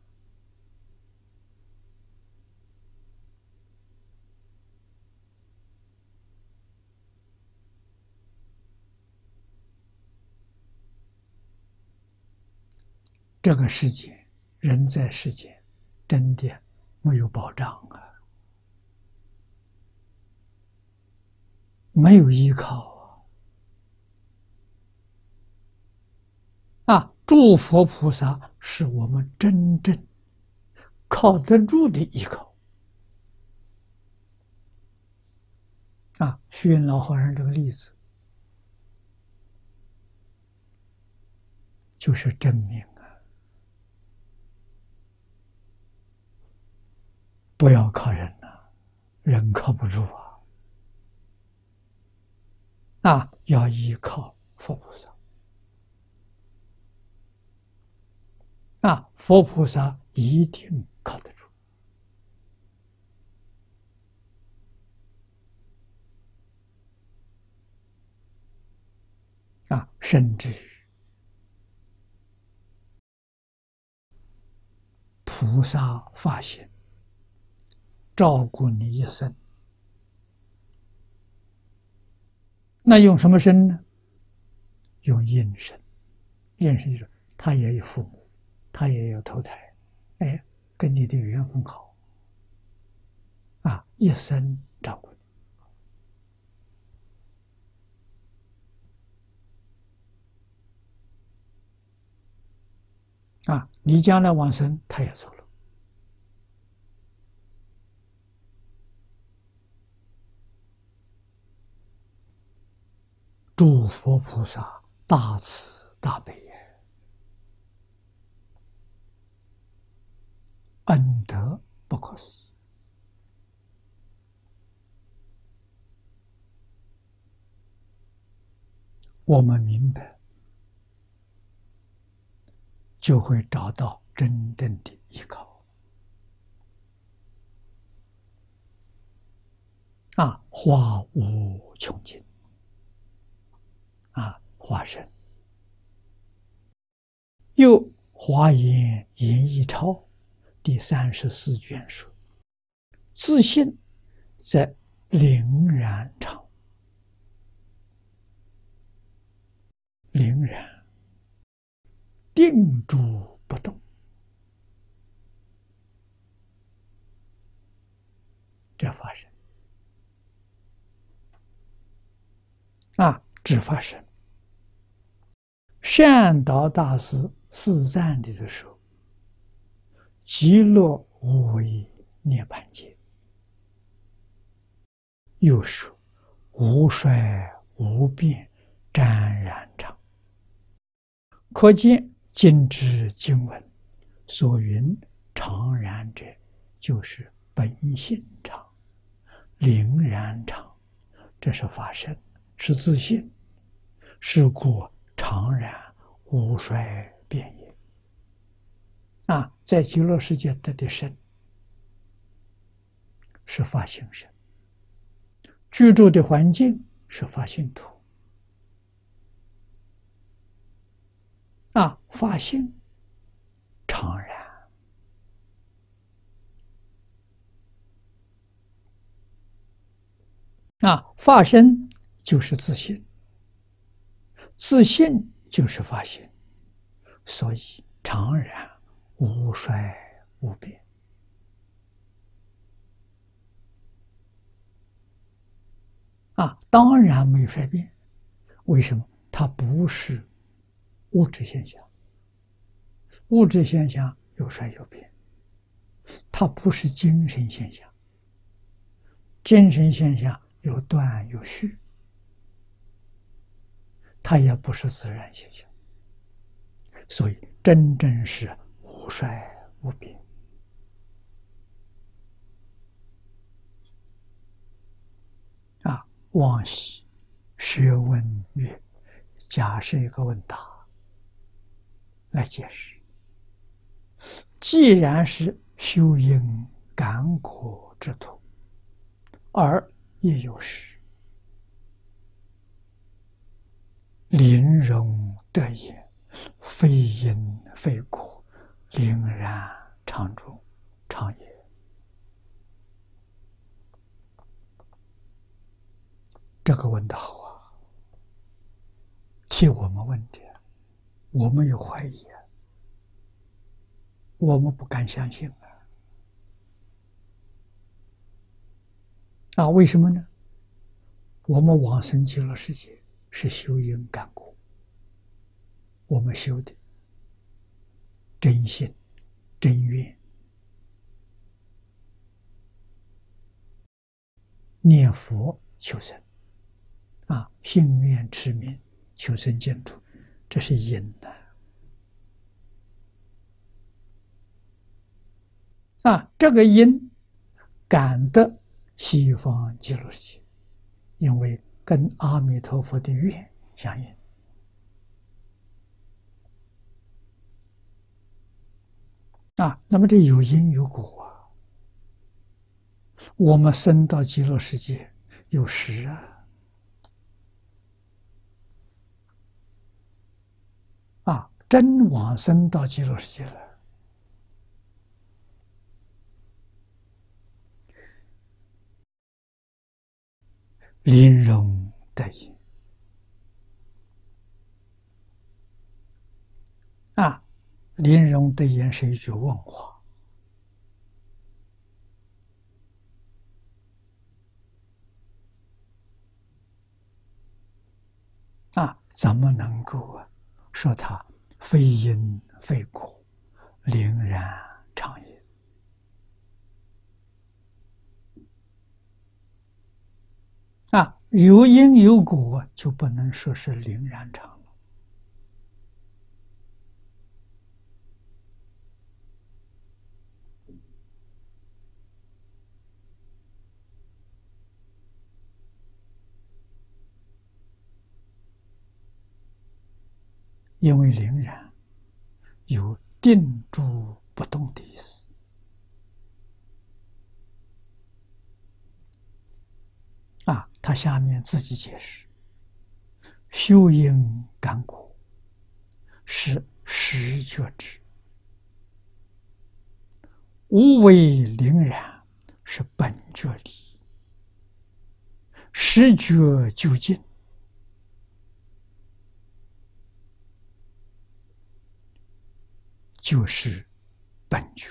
这个世界，人在世间，真的没有保障啊，没有依靠啊！啊，诸佛菩萨是我们真正靠得住的依靠。 啊，虚云老和尚这个例子，就是证明啊，不要靠人呐、啊，人靠不住啊，啊，要依靠佛菩萨。啊，佛菩萨一定靠得住。啊，甚至于菩萨发心照顾你一生，那用什么身呢？用应身。应身就是他也有父母，他也有投胎，哎，跟你的缘分好，啊，一生照顾你。啊，你将来往生，他也走了。诸佛菩萨大慈大悲也，恩德不可思议。我们明白，就会找到真正的依靠。啊，化无穷尽。啊，化身。又《华严演义钞》第三十四卷说：“自信则凛然常，凛然定住不动。”这发生啊，只发生。善导大师四赞里的时候，极乐无为涅槃界，又说无衰无变湛然常。可见今之经文所云常然者，就是本性常、凛然常，这是法身，是自性，是故常然无衰变也。啊，在极乐世界得的身是法性身，居住的环境是法性土。啊，法性常然。啊，法身就是自性，自性就是法性，所以常然无衰无变。啊，当然没衰变。为什么？它不是物质现象，物质现象有衰有变，它不是精神现象，精神现象有断有续，它也不是自然现象，所以真正是无衰无变。啊，往昔舍问曰，假设一个问答来解释。既然是修因感果之途，而亦有时临容得也，非因非果，凛然常住常也。这个问得好啊，替我们问的，我们有怀疑啊，我们不敢相信啊。啊，为什么呢？我们往生极乐世界是修因感果，我们修的真心真愿，念佛求生啊，信愿持名求生净土，这是因的啊。这个因感得西方极乐世界，因为跟阿弥陀佛的愿相应啊。那么这有因有果啊。我们生到极乐世界有时啊，啊，真往生到极乐世界了，临容得因啊，临容得因是一句问话。啊，怎么能够啊说它非因非果，凛然常也？啊，有因有果，就不能说是凛然常了。因为凛然有定住不动的意思啊。他下面自己解释：修因感果是实觉之，无为凛然是本觉理，实觉究竟就是本觉，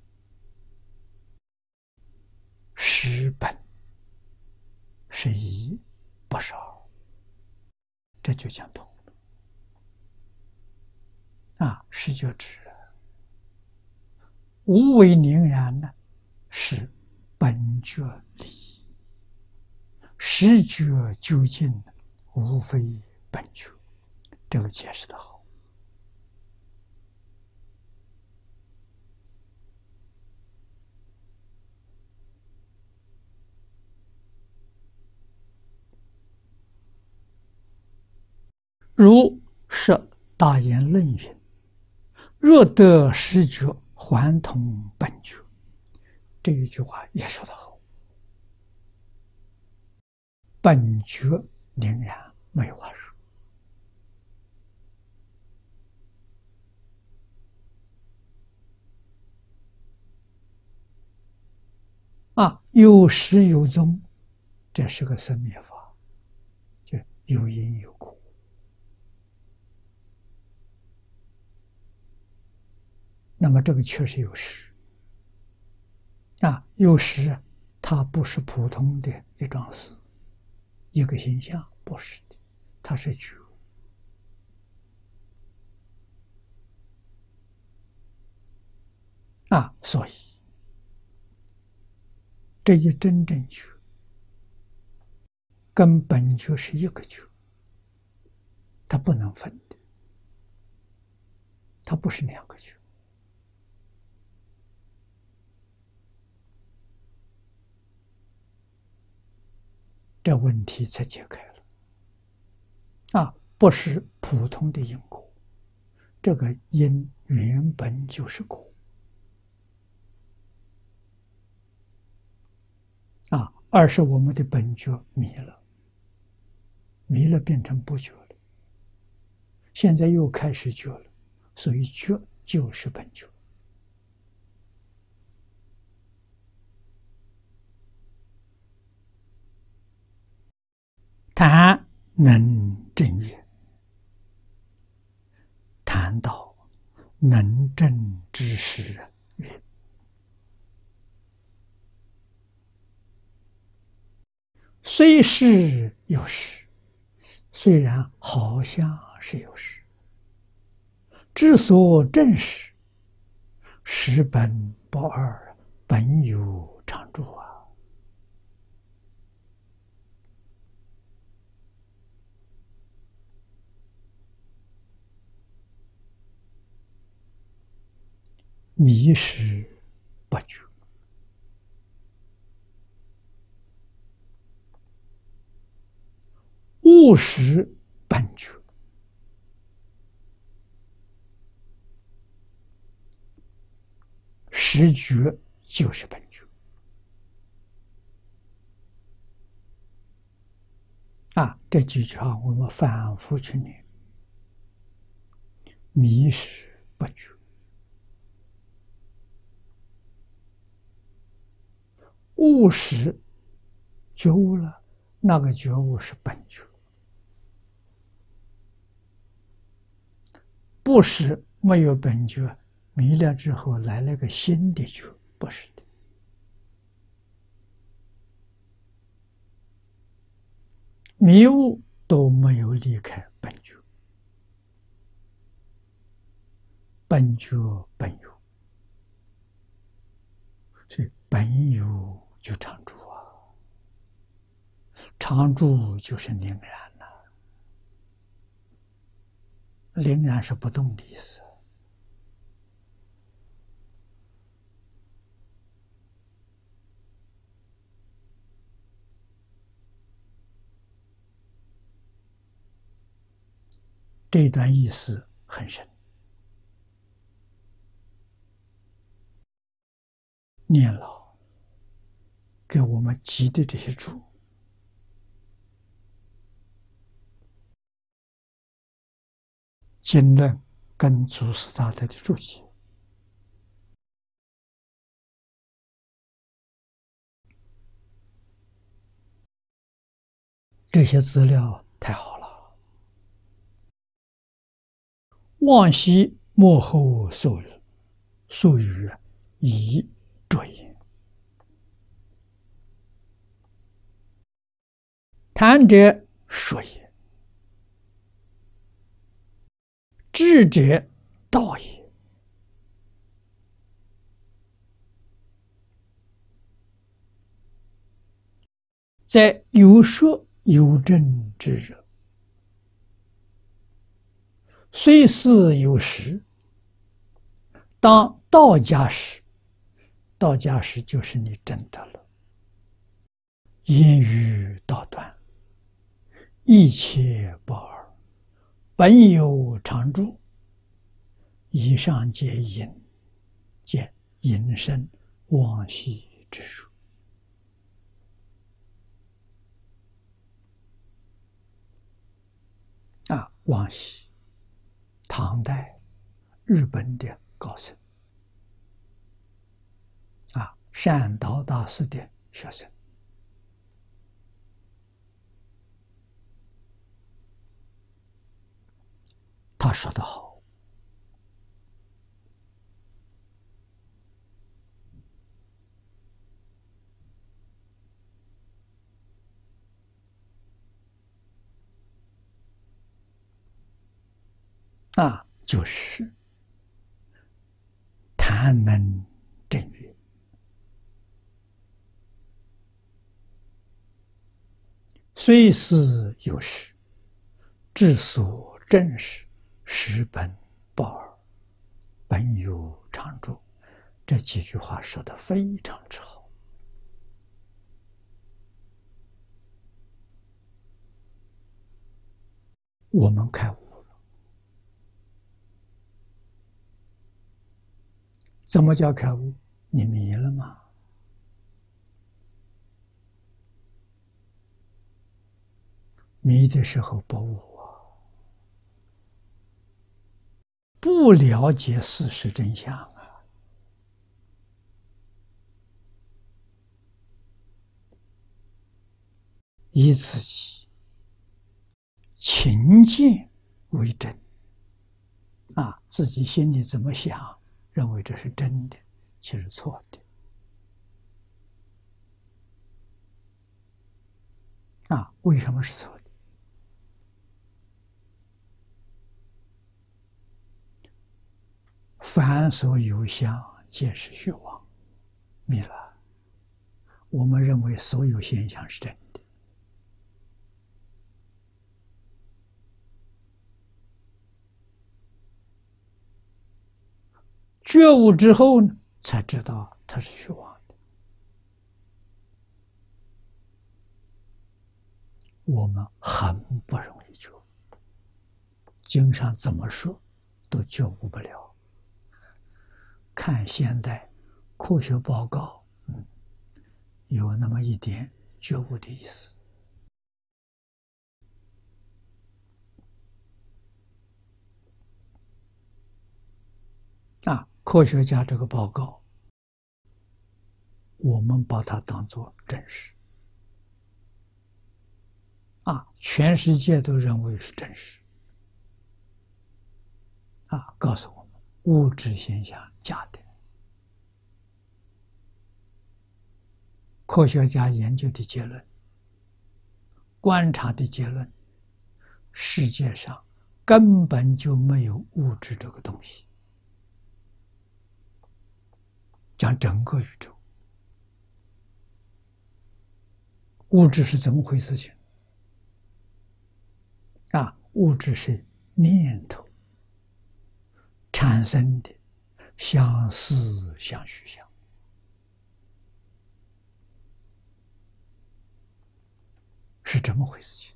实本是一不少，这就讲通了啊。实觉知无为凛然呢，是本觉理，实觉究竟无非本觉，这个解释的好。如是大言论云：若得实觉，还同本觉。这一句话也说得好，本觉凛然没有话说啊。有始有终，这是个生灭法，就有因有果那么这个确实有始啊，有始，它不是普通的一桩事，一个形象，不是的，它是觉啊。所以这一真正觉跟本觉是一个觉，它不能分的，它不是两个觉。这问题才解开了啊！不是普通的因果，这个因原本就是果啊，二是我们的本觉迷了，迷了变成不觉了，现在又开始觉了，所以觉就是本觉。谈能正业，谈到能正之时曰：虽是有时，虽然好像是有时，之所正时，实本不二，本有常住啊。 迷失不觉，悟识本觉。实觉就是本觉啊！这几句话我们反复去念：迷失不觉，悟识觉悟了，那个觉悟是本觉；不是没有本觉，迷了之后来了个新的觉，不是的。迷悟都没有离开本觉，本觉本有，所以本有就常住啊，常住就是宁然呐、啊，宁然是不动的意思。这段意思很深，念老给我们记的这些注，经论跟祖师大德的注解，这些资料太好了。往昔幕后所语，所语以着言。谈者说也，智者道也。在有说有证之人，虽是有时，当道家时，道家时就是你真的了。言语道断，一切不二，本有常住。以上皆引，见引申往昔之说。啊，往昔，唐代日本的高僧，啊，善导大师的学生，他说得好。啊，就是谈能正月，虽是有时，至所正实，实本报尔，本有常住。这几句话说得非常之好。我们开悟了。怎么叫开悟？你迷了吗？迷的时候不悟啊，不了解事实真相啊。以自己勤见为真啊，自己心里怎么想，认为这是真的，其实错的啊。为什么是错的？凡所有相，皆是虚妄，迷了。我们认为所有现象是真的， 觉悟之后呢，才知道它是虚妄的。我们很不容易觉悟，经上怎么说都觉悟不了。看现代科学报告，嗯，有那么一点觉悟的意思。啊，科学家这个报告，我们把它当作真实。啊，全世界都认为是真实。啊，告诉我们物质现象假的。科学家研究的结论，观察的结论，世界上根本就没有物质这个东西。讲整个宇宙，物质是怎么回事情？啊，物质是念头产生的相思相续相，是这么回事情。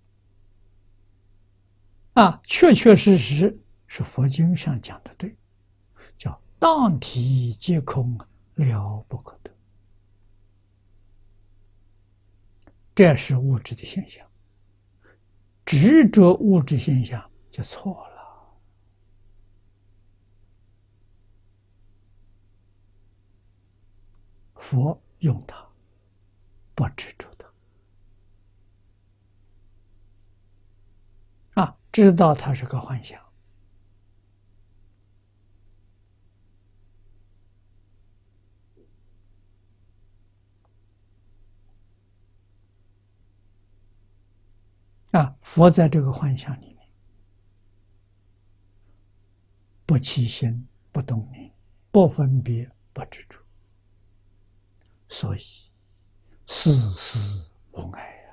啊，确确实实是佛经上讲的对，叫当体皆空，了不可得。这是物质的现象，执着物质现象就错了。佛用它，不执着它。啊，知道它是个幻象。啊，佛在这个幻象里面，不起心，不动念，不分别，不执着，所以事事无碍呀！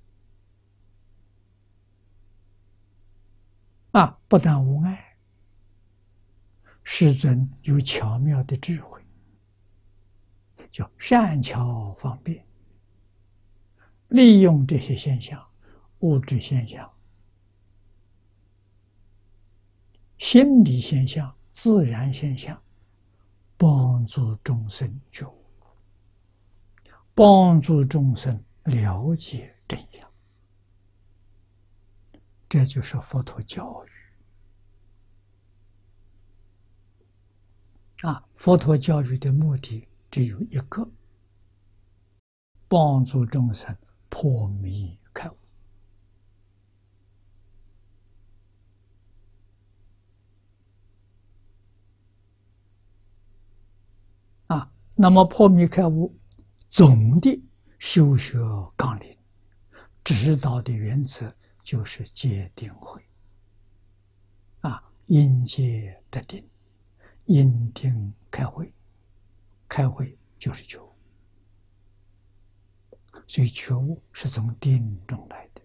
啊，不但无碍，世尊有巧妙的智慧，叫善巧方便，利用这些现象，物质现象、心理现象、自然现象，帮助众生觉悟，帮助众生了解真相。这就是佛陀教育。啊，佛陀教育的目的只有一个，帮助众生破迷开悟。啊，那么破迷开悟，总的修学纲领、指导的原则就是戒定慧。啊，因戒得定，因定开慧，开慧就是觉悟。所以觉悟是从定中来的。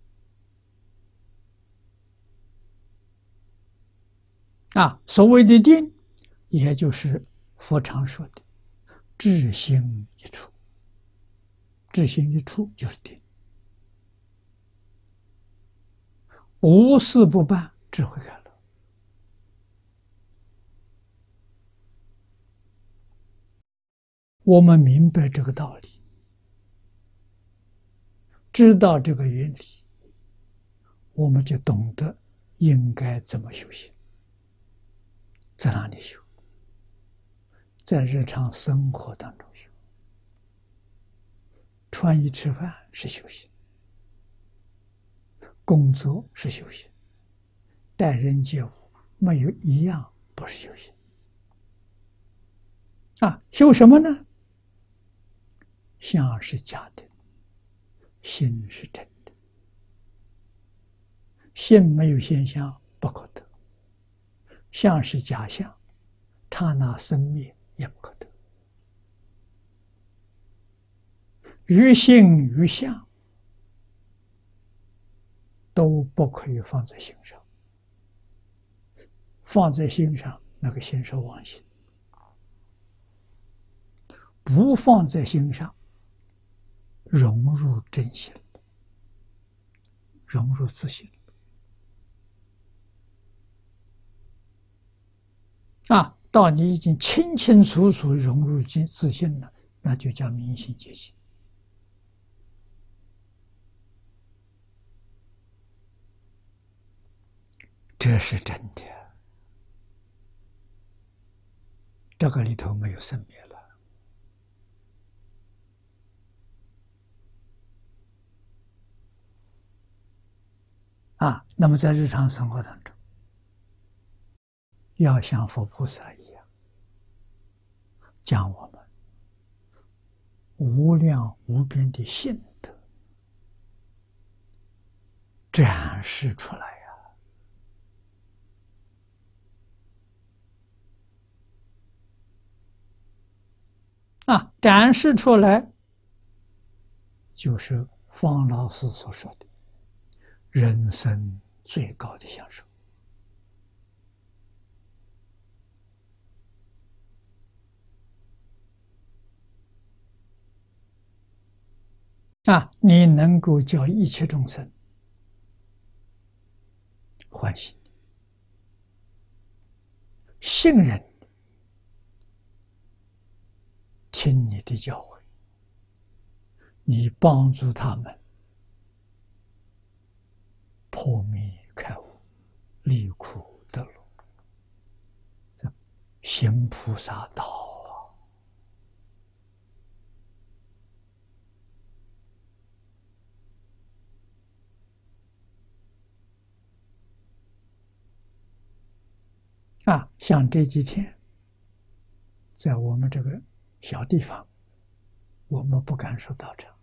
啊，所谓的定，也就是佛常说的智心一处。智心一处就是定，无事不办，智慧开了。我们明白这个道理，知道这个原理，我们就懂得应该怎么修行。在哪里修？在日常生活当中修。穿衣吃饭是修行，工作是修行，待人接物没有一样不是修行。啊，修什么呢？相是假的，心是真的。心没有现象，不可得；相是假象，刹那生灭也不可得。于心于相都不可以放在心上，放在心上那个心是妄心，不放在心上，融入真心，融入自信。啊，到你已经清清楚楚融入自自信了，那就叫明心见性。这是真的，这个里头没有生灭了。啊，那么在日常生活当中，要像佛菩萨一样，将我们无量无边的性德展示出来呀！啊，展示出来，就是方老师所说的人生最高的享受。啊，你能够叫一切众生欢喜，信任听你的教诲，你帮助他们破迷开悟，离苦得乐，行菩萨道。啊，像这几天，在我们这个小地方，我们不敢说道场。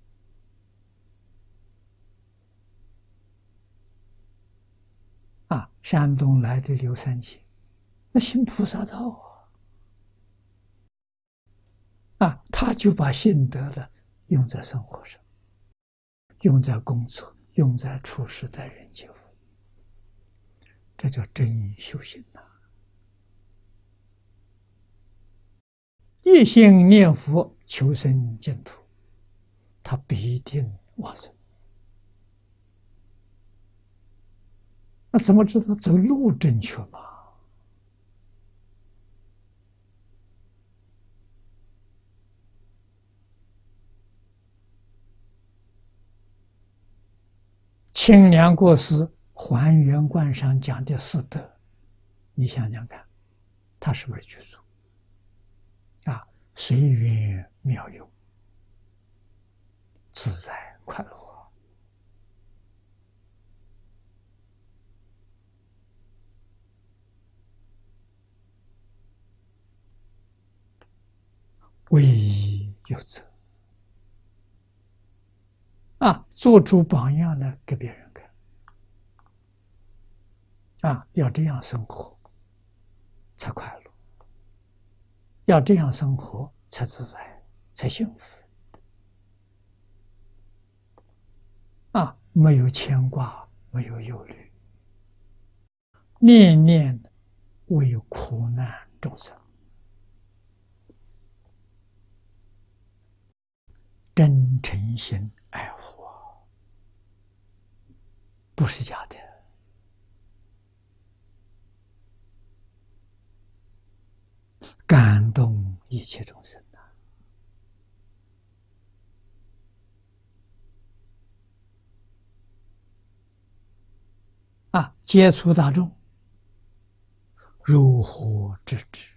啊，山东来的刘三姐，那行菩萨道啊，啊，他就把信德了用在生活上，用在工作，用在处事待人接物，这叫真修行呐！一心念佛求生净土，他必定往生。那怎么知道走路正确嘛？清凉过世还原观上讲的四德，你想想看，他是不是具足？啊，随缘妙用，自在快乐，唯一有则。啊，做出榜样来给别人看。啊，要这样生活才快乐，要这样生活才自在，才幸福。啊，没有牵挂，没有忧虑，念念为苦难众生，真诚心爱护，不是假的。感动一切众生呐！啊，接触大众，如何制止？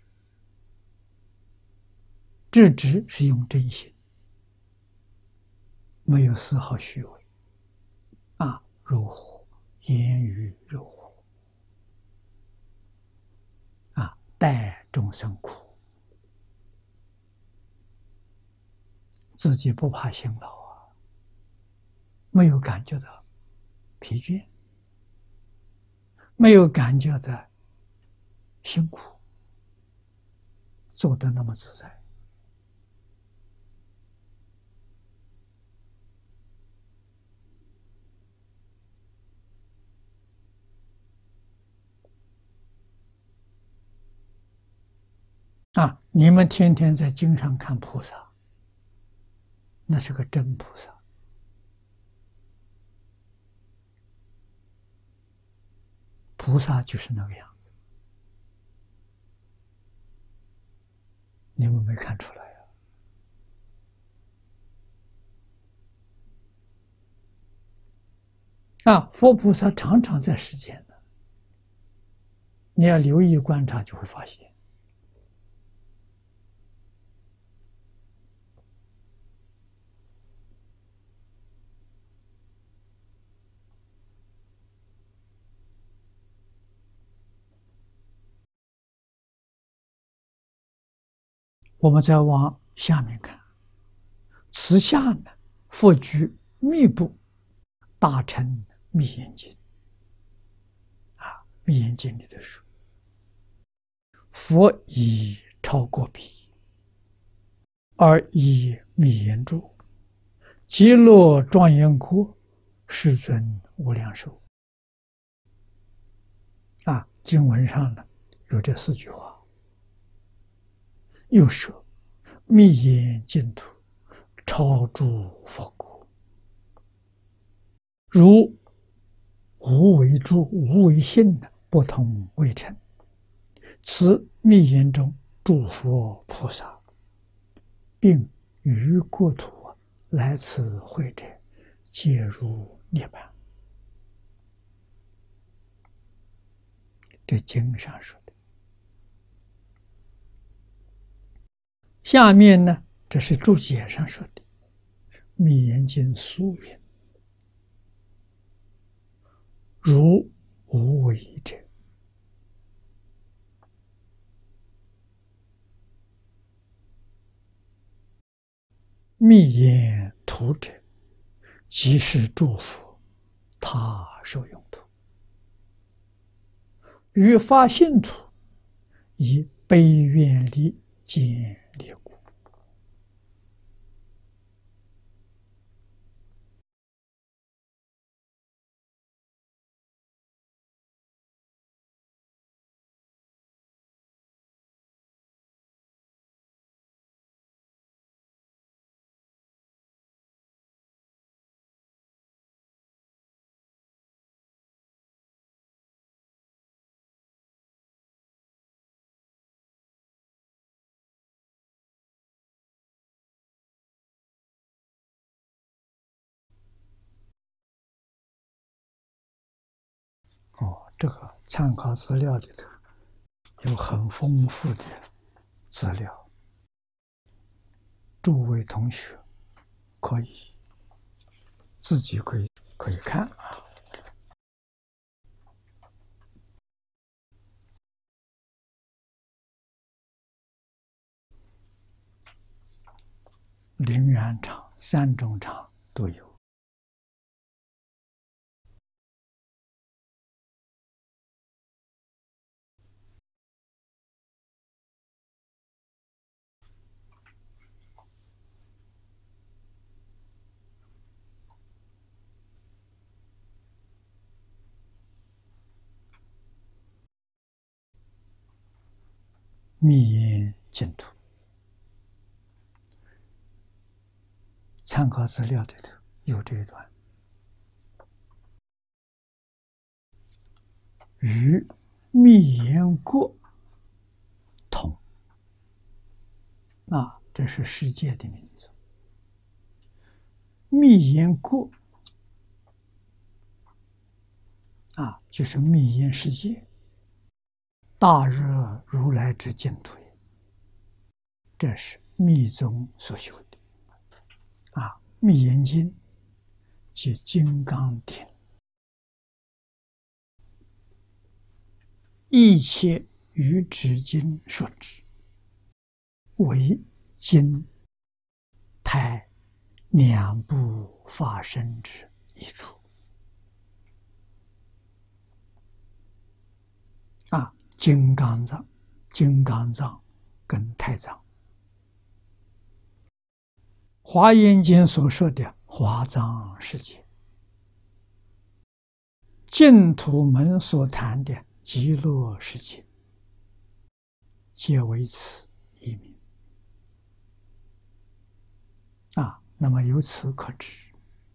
制止是用真心，没有丝毫虚伪。啊，如何言语如何？啊，待众生苦，自己不怕辛劳啊，没有感觉到疲倦，没有感觉到辛苦，做得那么自在。 啊，你们天天在经上看菩萨，那是个真菩萨。菩萨就是那个样子，你们没看出来呀？啊，佛菩萨常常在世间的，你要留意观察，就会发现。我们再往下面看，此下呢，佛居密部，大乘密严经啊，密严经里的书，佛以超过彼，而以密严住，极乐庄严国，世尊无量寿。啊，经文上呢有这四句话。又说密严净土，超诸佛国，如无为住、无为性的不同为成。此密严中诸佛菩萨，并于国土来此会者，皆入涅槃。这经上说的。下面呢，这是注解上说的，密严经疏云：如无为者，密严土者，即是诸佛他受用土，于发信土，以悲愿力见列故。哦，这个参考资料里头有很丰富的资料，诸位同学可以自己可以可以看啊。零元场、三种场都有。密严净土参考资料里头有这一段，与密严国同。啊，这是世界的名字。密严国啊，就是密严世界，大热如来之净土也。这是密宗所修的啊，密严经即金刚顶，一切于指经说之，为经台两部发生之一处。啊，金刚藏、金刚藏跟太藏，华严经所说的华藏世界，净土门所谈的极乐世界，皆为此那么由此可知，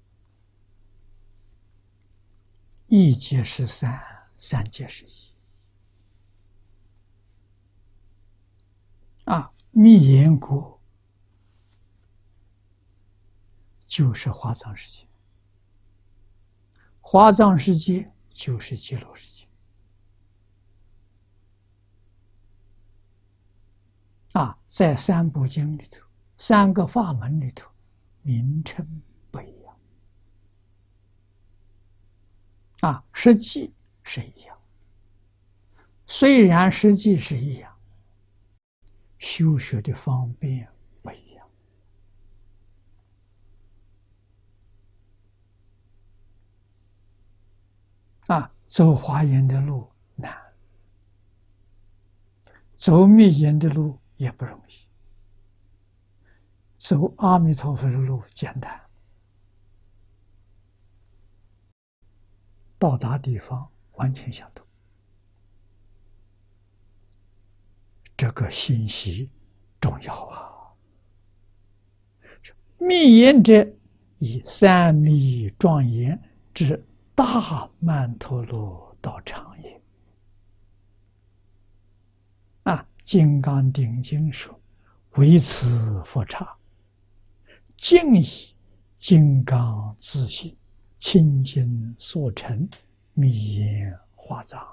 一界是三，三界是一。啊，密严国就是华藏世界，华藏世界就是极乐世界。啊，在三部经里头，三个法门里头，名称不一样。啊，实际是一样，虽然实际是一样，修学的方便不一样。啊，走华严的路难，走密严的路也不容易，走阿弥陀佛的路简单，到达地方完全相同。这个信息重要啊！密严者，以三密庄严之大曼陀罗道场也。啊，《金刚顶经》说：“唯此佛刹，尽以金刚自性清净所成密严华藏。”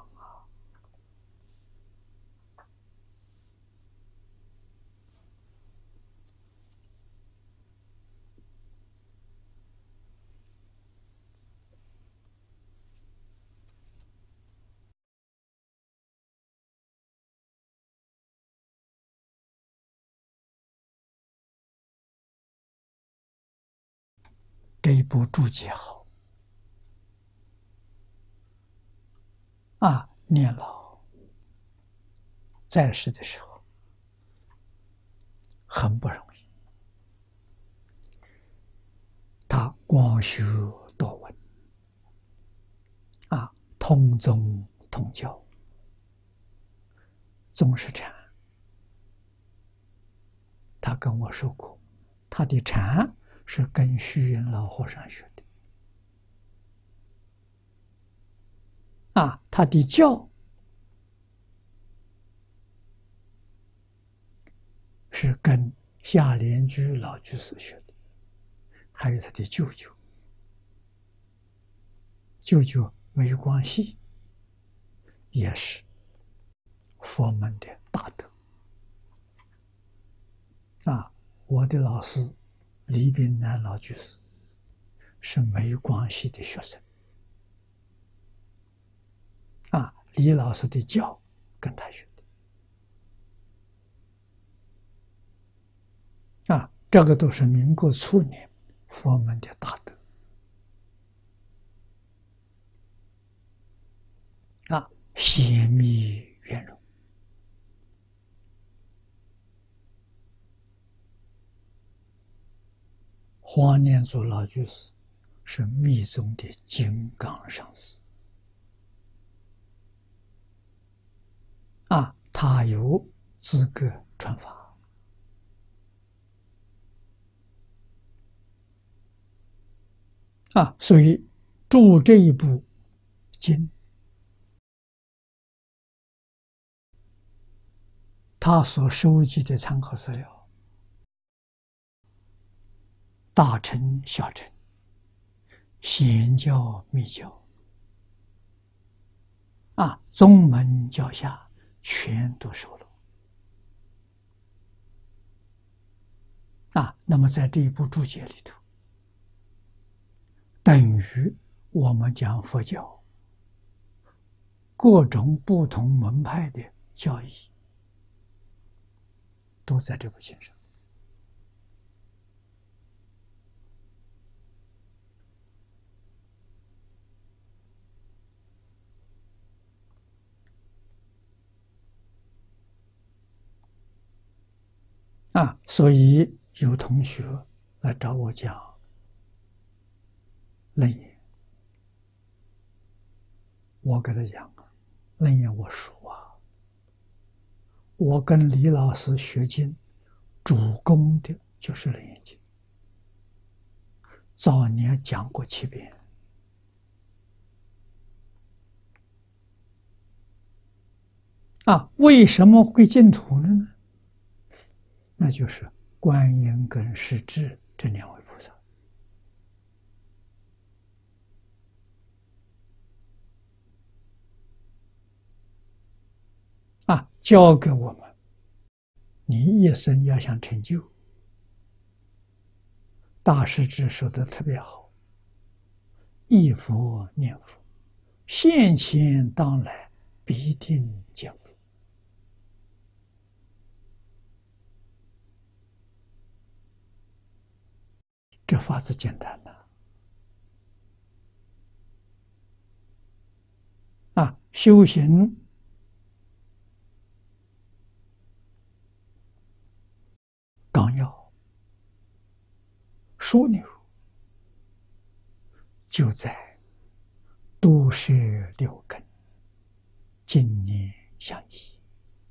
这一部注解好啊！念老在世的时候很不容易，他广学多闻啊，通宗通教，宗师禅。他跟我说过，他的禅是跟虚云老和尚学的。啊，他的教是跟夏莲居老居士学的，还有他的舅舅，舅舅韦光系也是佛门的大德。啊，我的老师李炳南老居士是梅光系的学生。啊，李老师的教跟他学的。啊，这个都是民国初年佛门的大德。啊，显密圆融。黄念祖老居士是密宗的金刚上师。啊，他有资格传法。啊，所以注这一部经，他所收集的参考资料，大乘、小乘、显教、密教，啊，宗门教下全都收了。啊，那么在这一部注解里头，等于我们讲佛教各种不同门派的教义，都在这部经上。啊，所以有同学来找我讲楞严，我给他讲啊，楞严我熟啊，我跟李老师学经，主攻的就是楞严经。 早年讲过七遍。啊，为什么会净土了呢？那就是观音跟势至这两位菩萨啊，教给我们，你一生要想成就。大师智说的特别好，忆佛念佛，现前当来必定见佛。这法子简单呐！啊，修行纲要枢纽就在度摄六根，净念相继。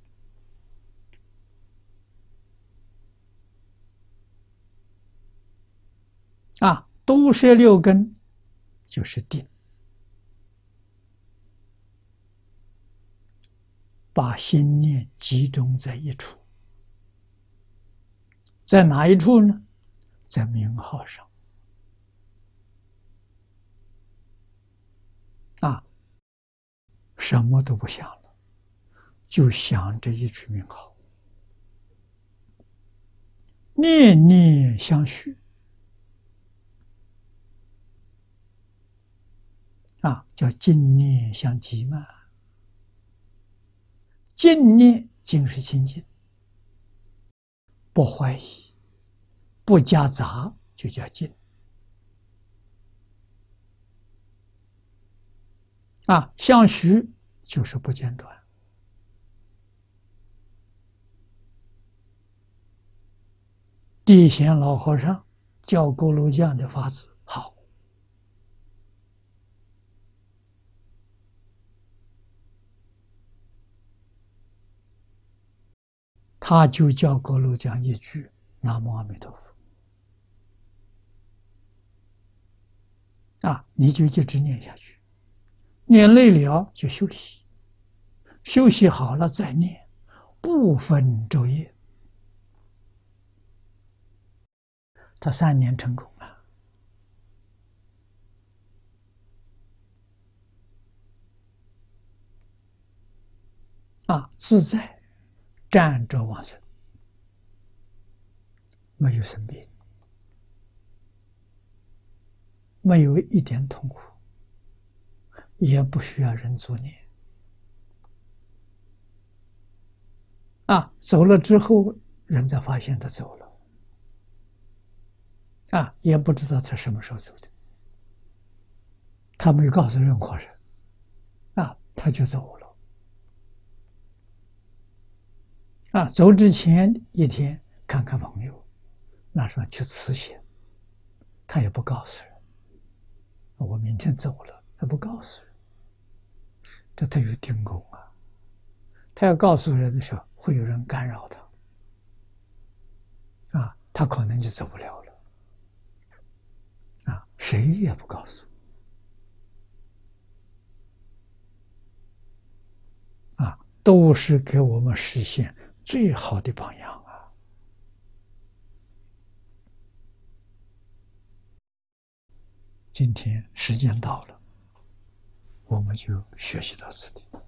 啊，度摄六根就是定，把心念集中在一处，在哪一处呢？在名号上。啊，什么都不想了，就想这一句名号，念念相续。啊，叫净念相继嘛。净念，净是清净，不怀疑，不夹杂，就叫净。啊，相续就是不间断。地贤老和尚教佝偻江的法子好，他就教佝偻江一句南无阿弥陀佛。啊，你就一直念下去，念累了就休息，休息好了再念，不分昼夜。他三年成功了。啊，自在站着往生，没有生病，没有一点痛苦，也不需要人助念。啊，走了之后，人才发现他走了。啊，也不知道他什么时候走的，他没有告诉任何人。啊，他就走了。啊，走之前一天看看朋友，那时候去辞行，他也不告诉人。我明天走了，他不告诉人，这他有定功啊。他要告诉人的时候，会有人干扰他，啊，他可能就走不了了。啊，谁也不告诉。啊，都是给我们实现最好的榜样啊！今天时间到了，我们就学习到此地。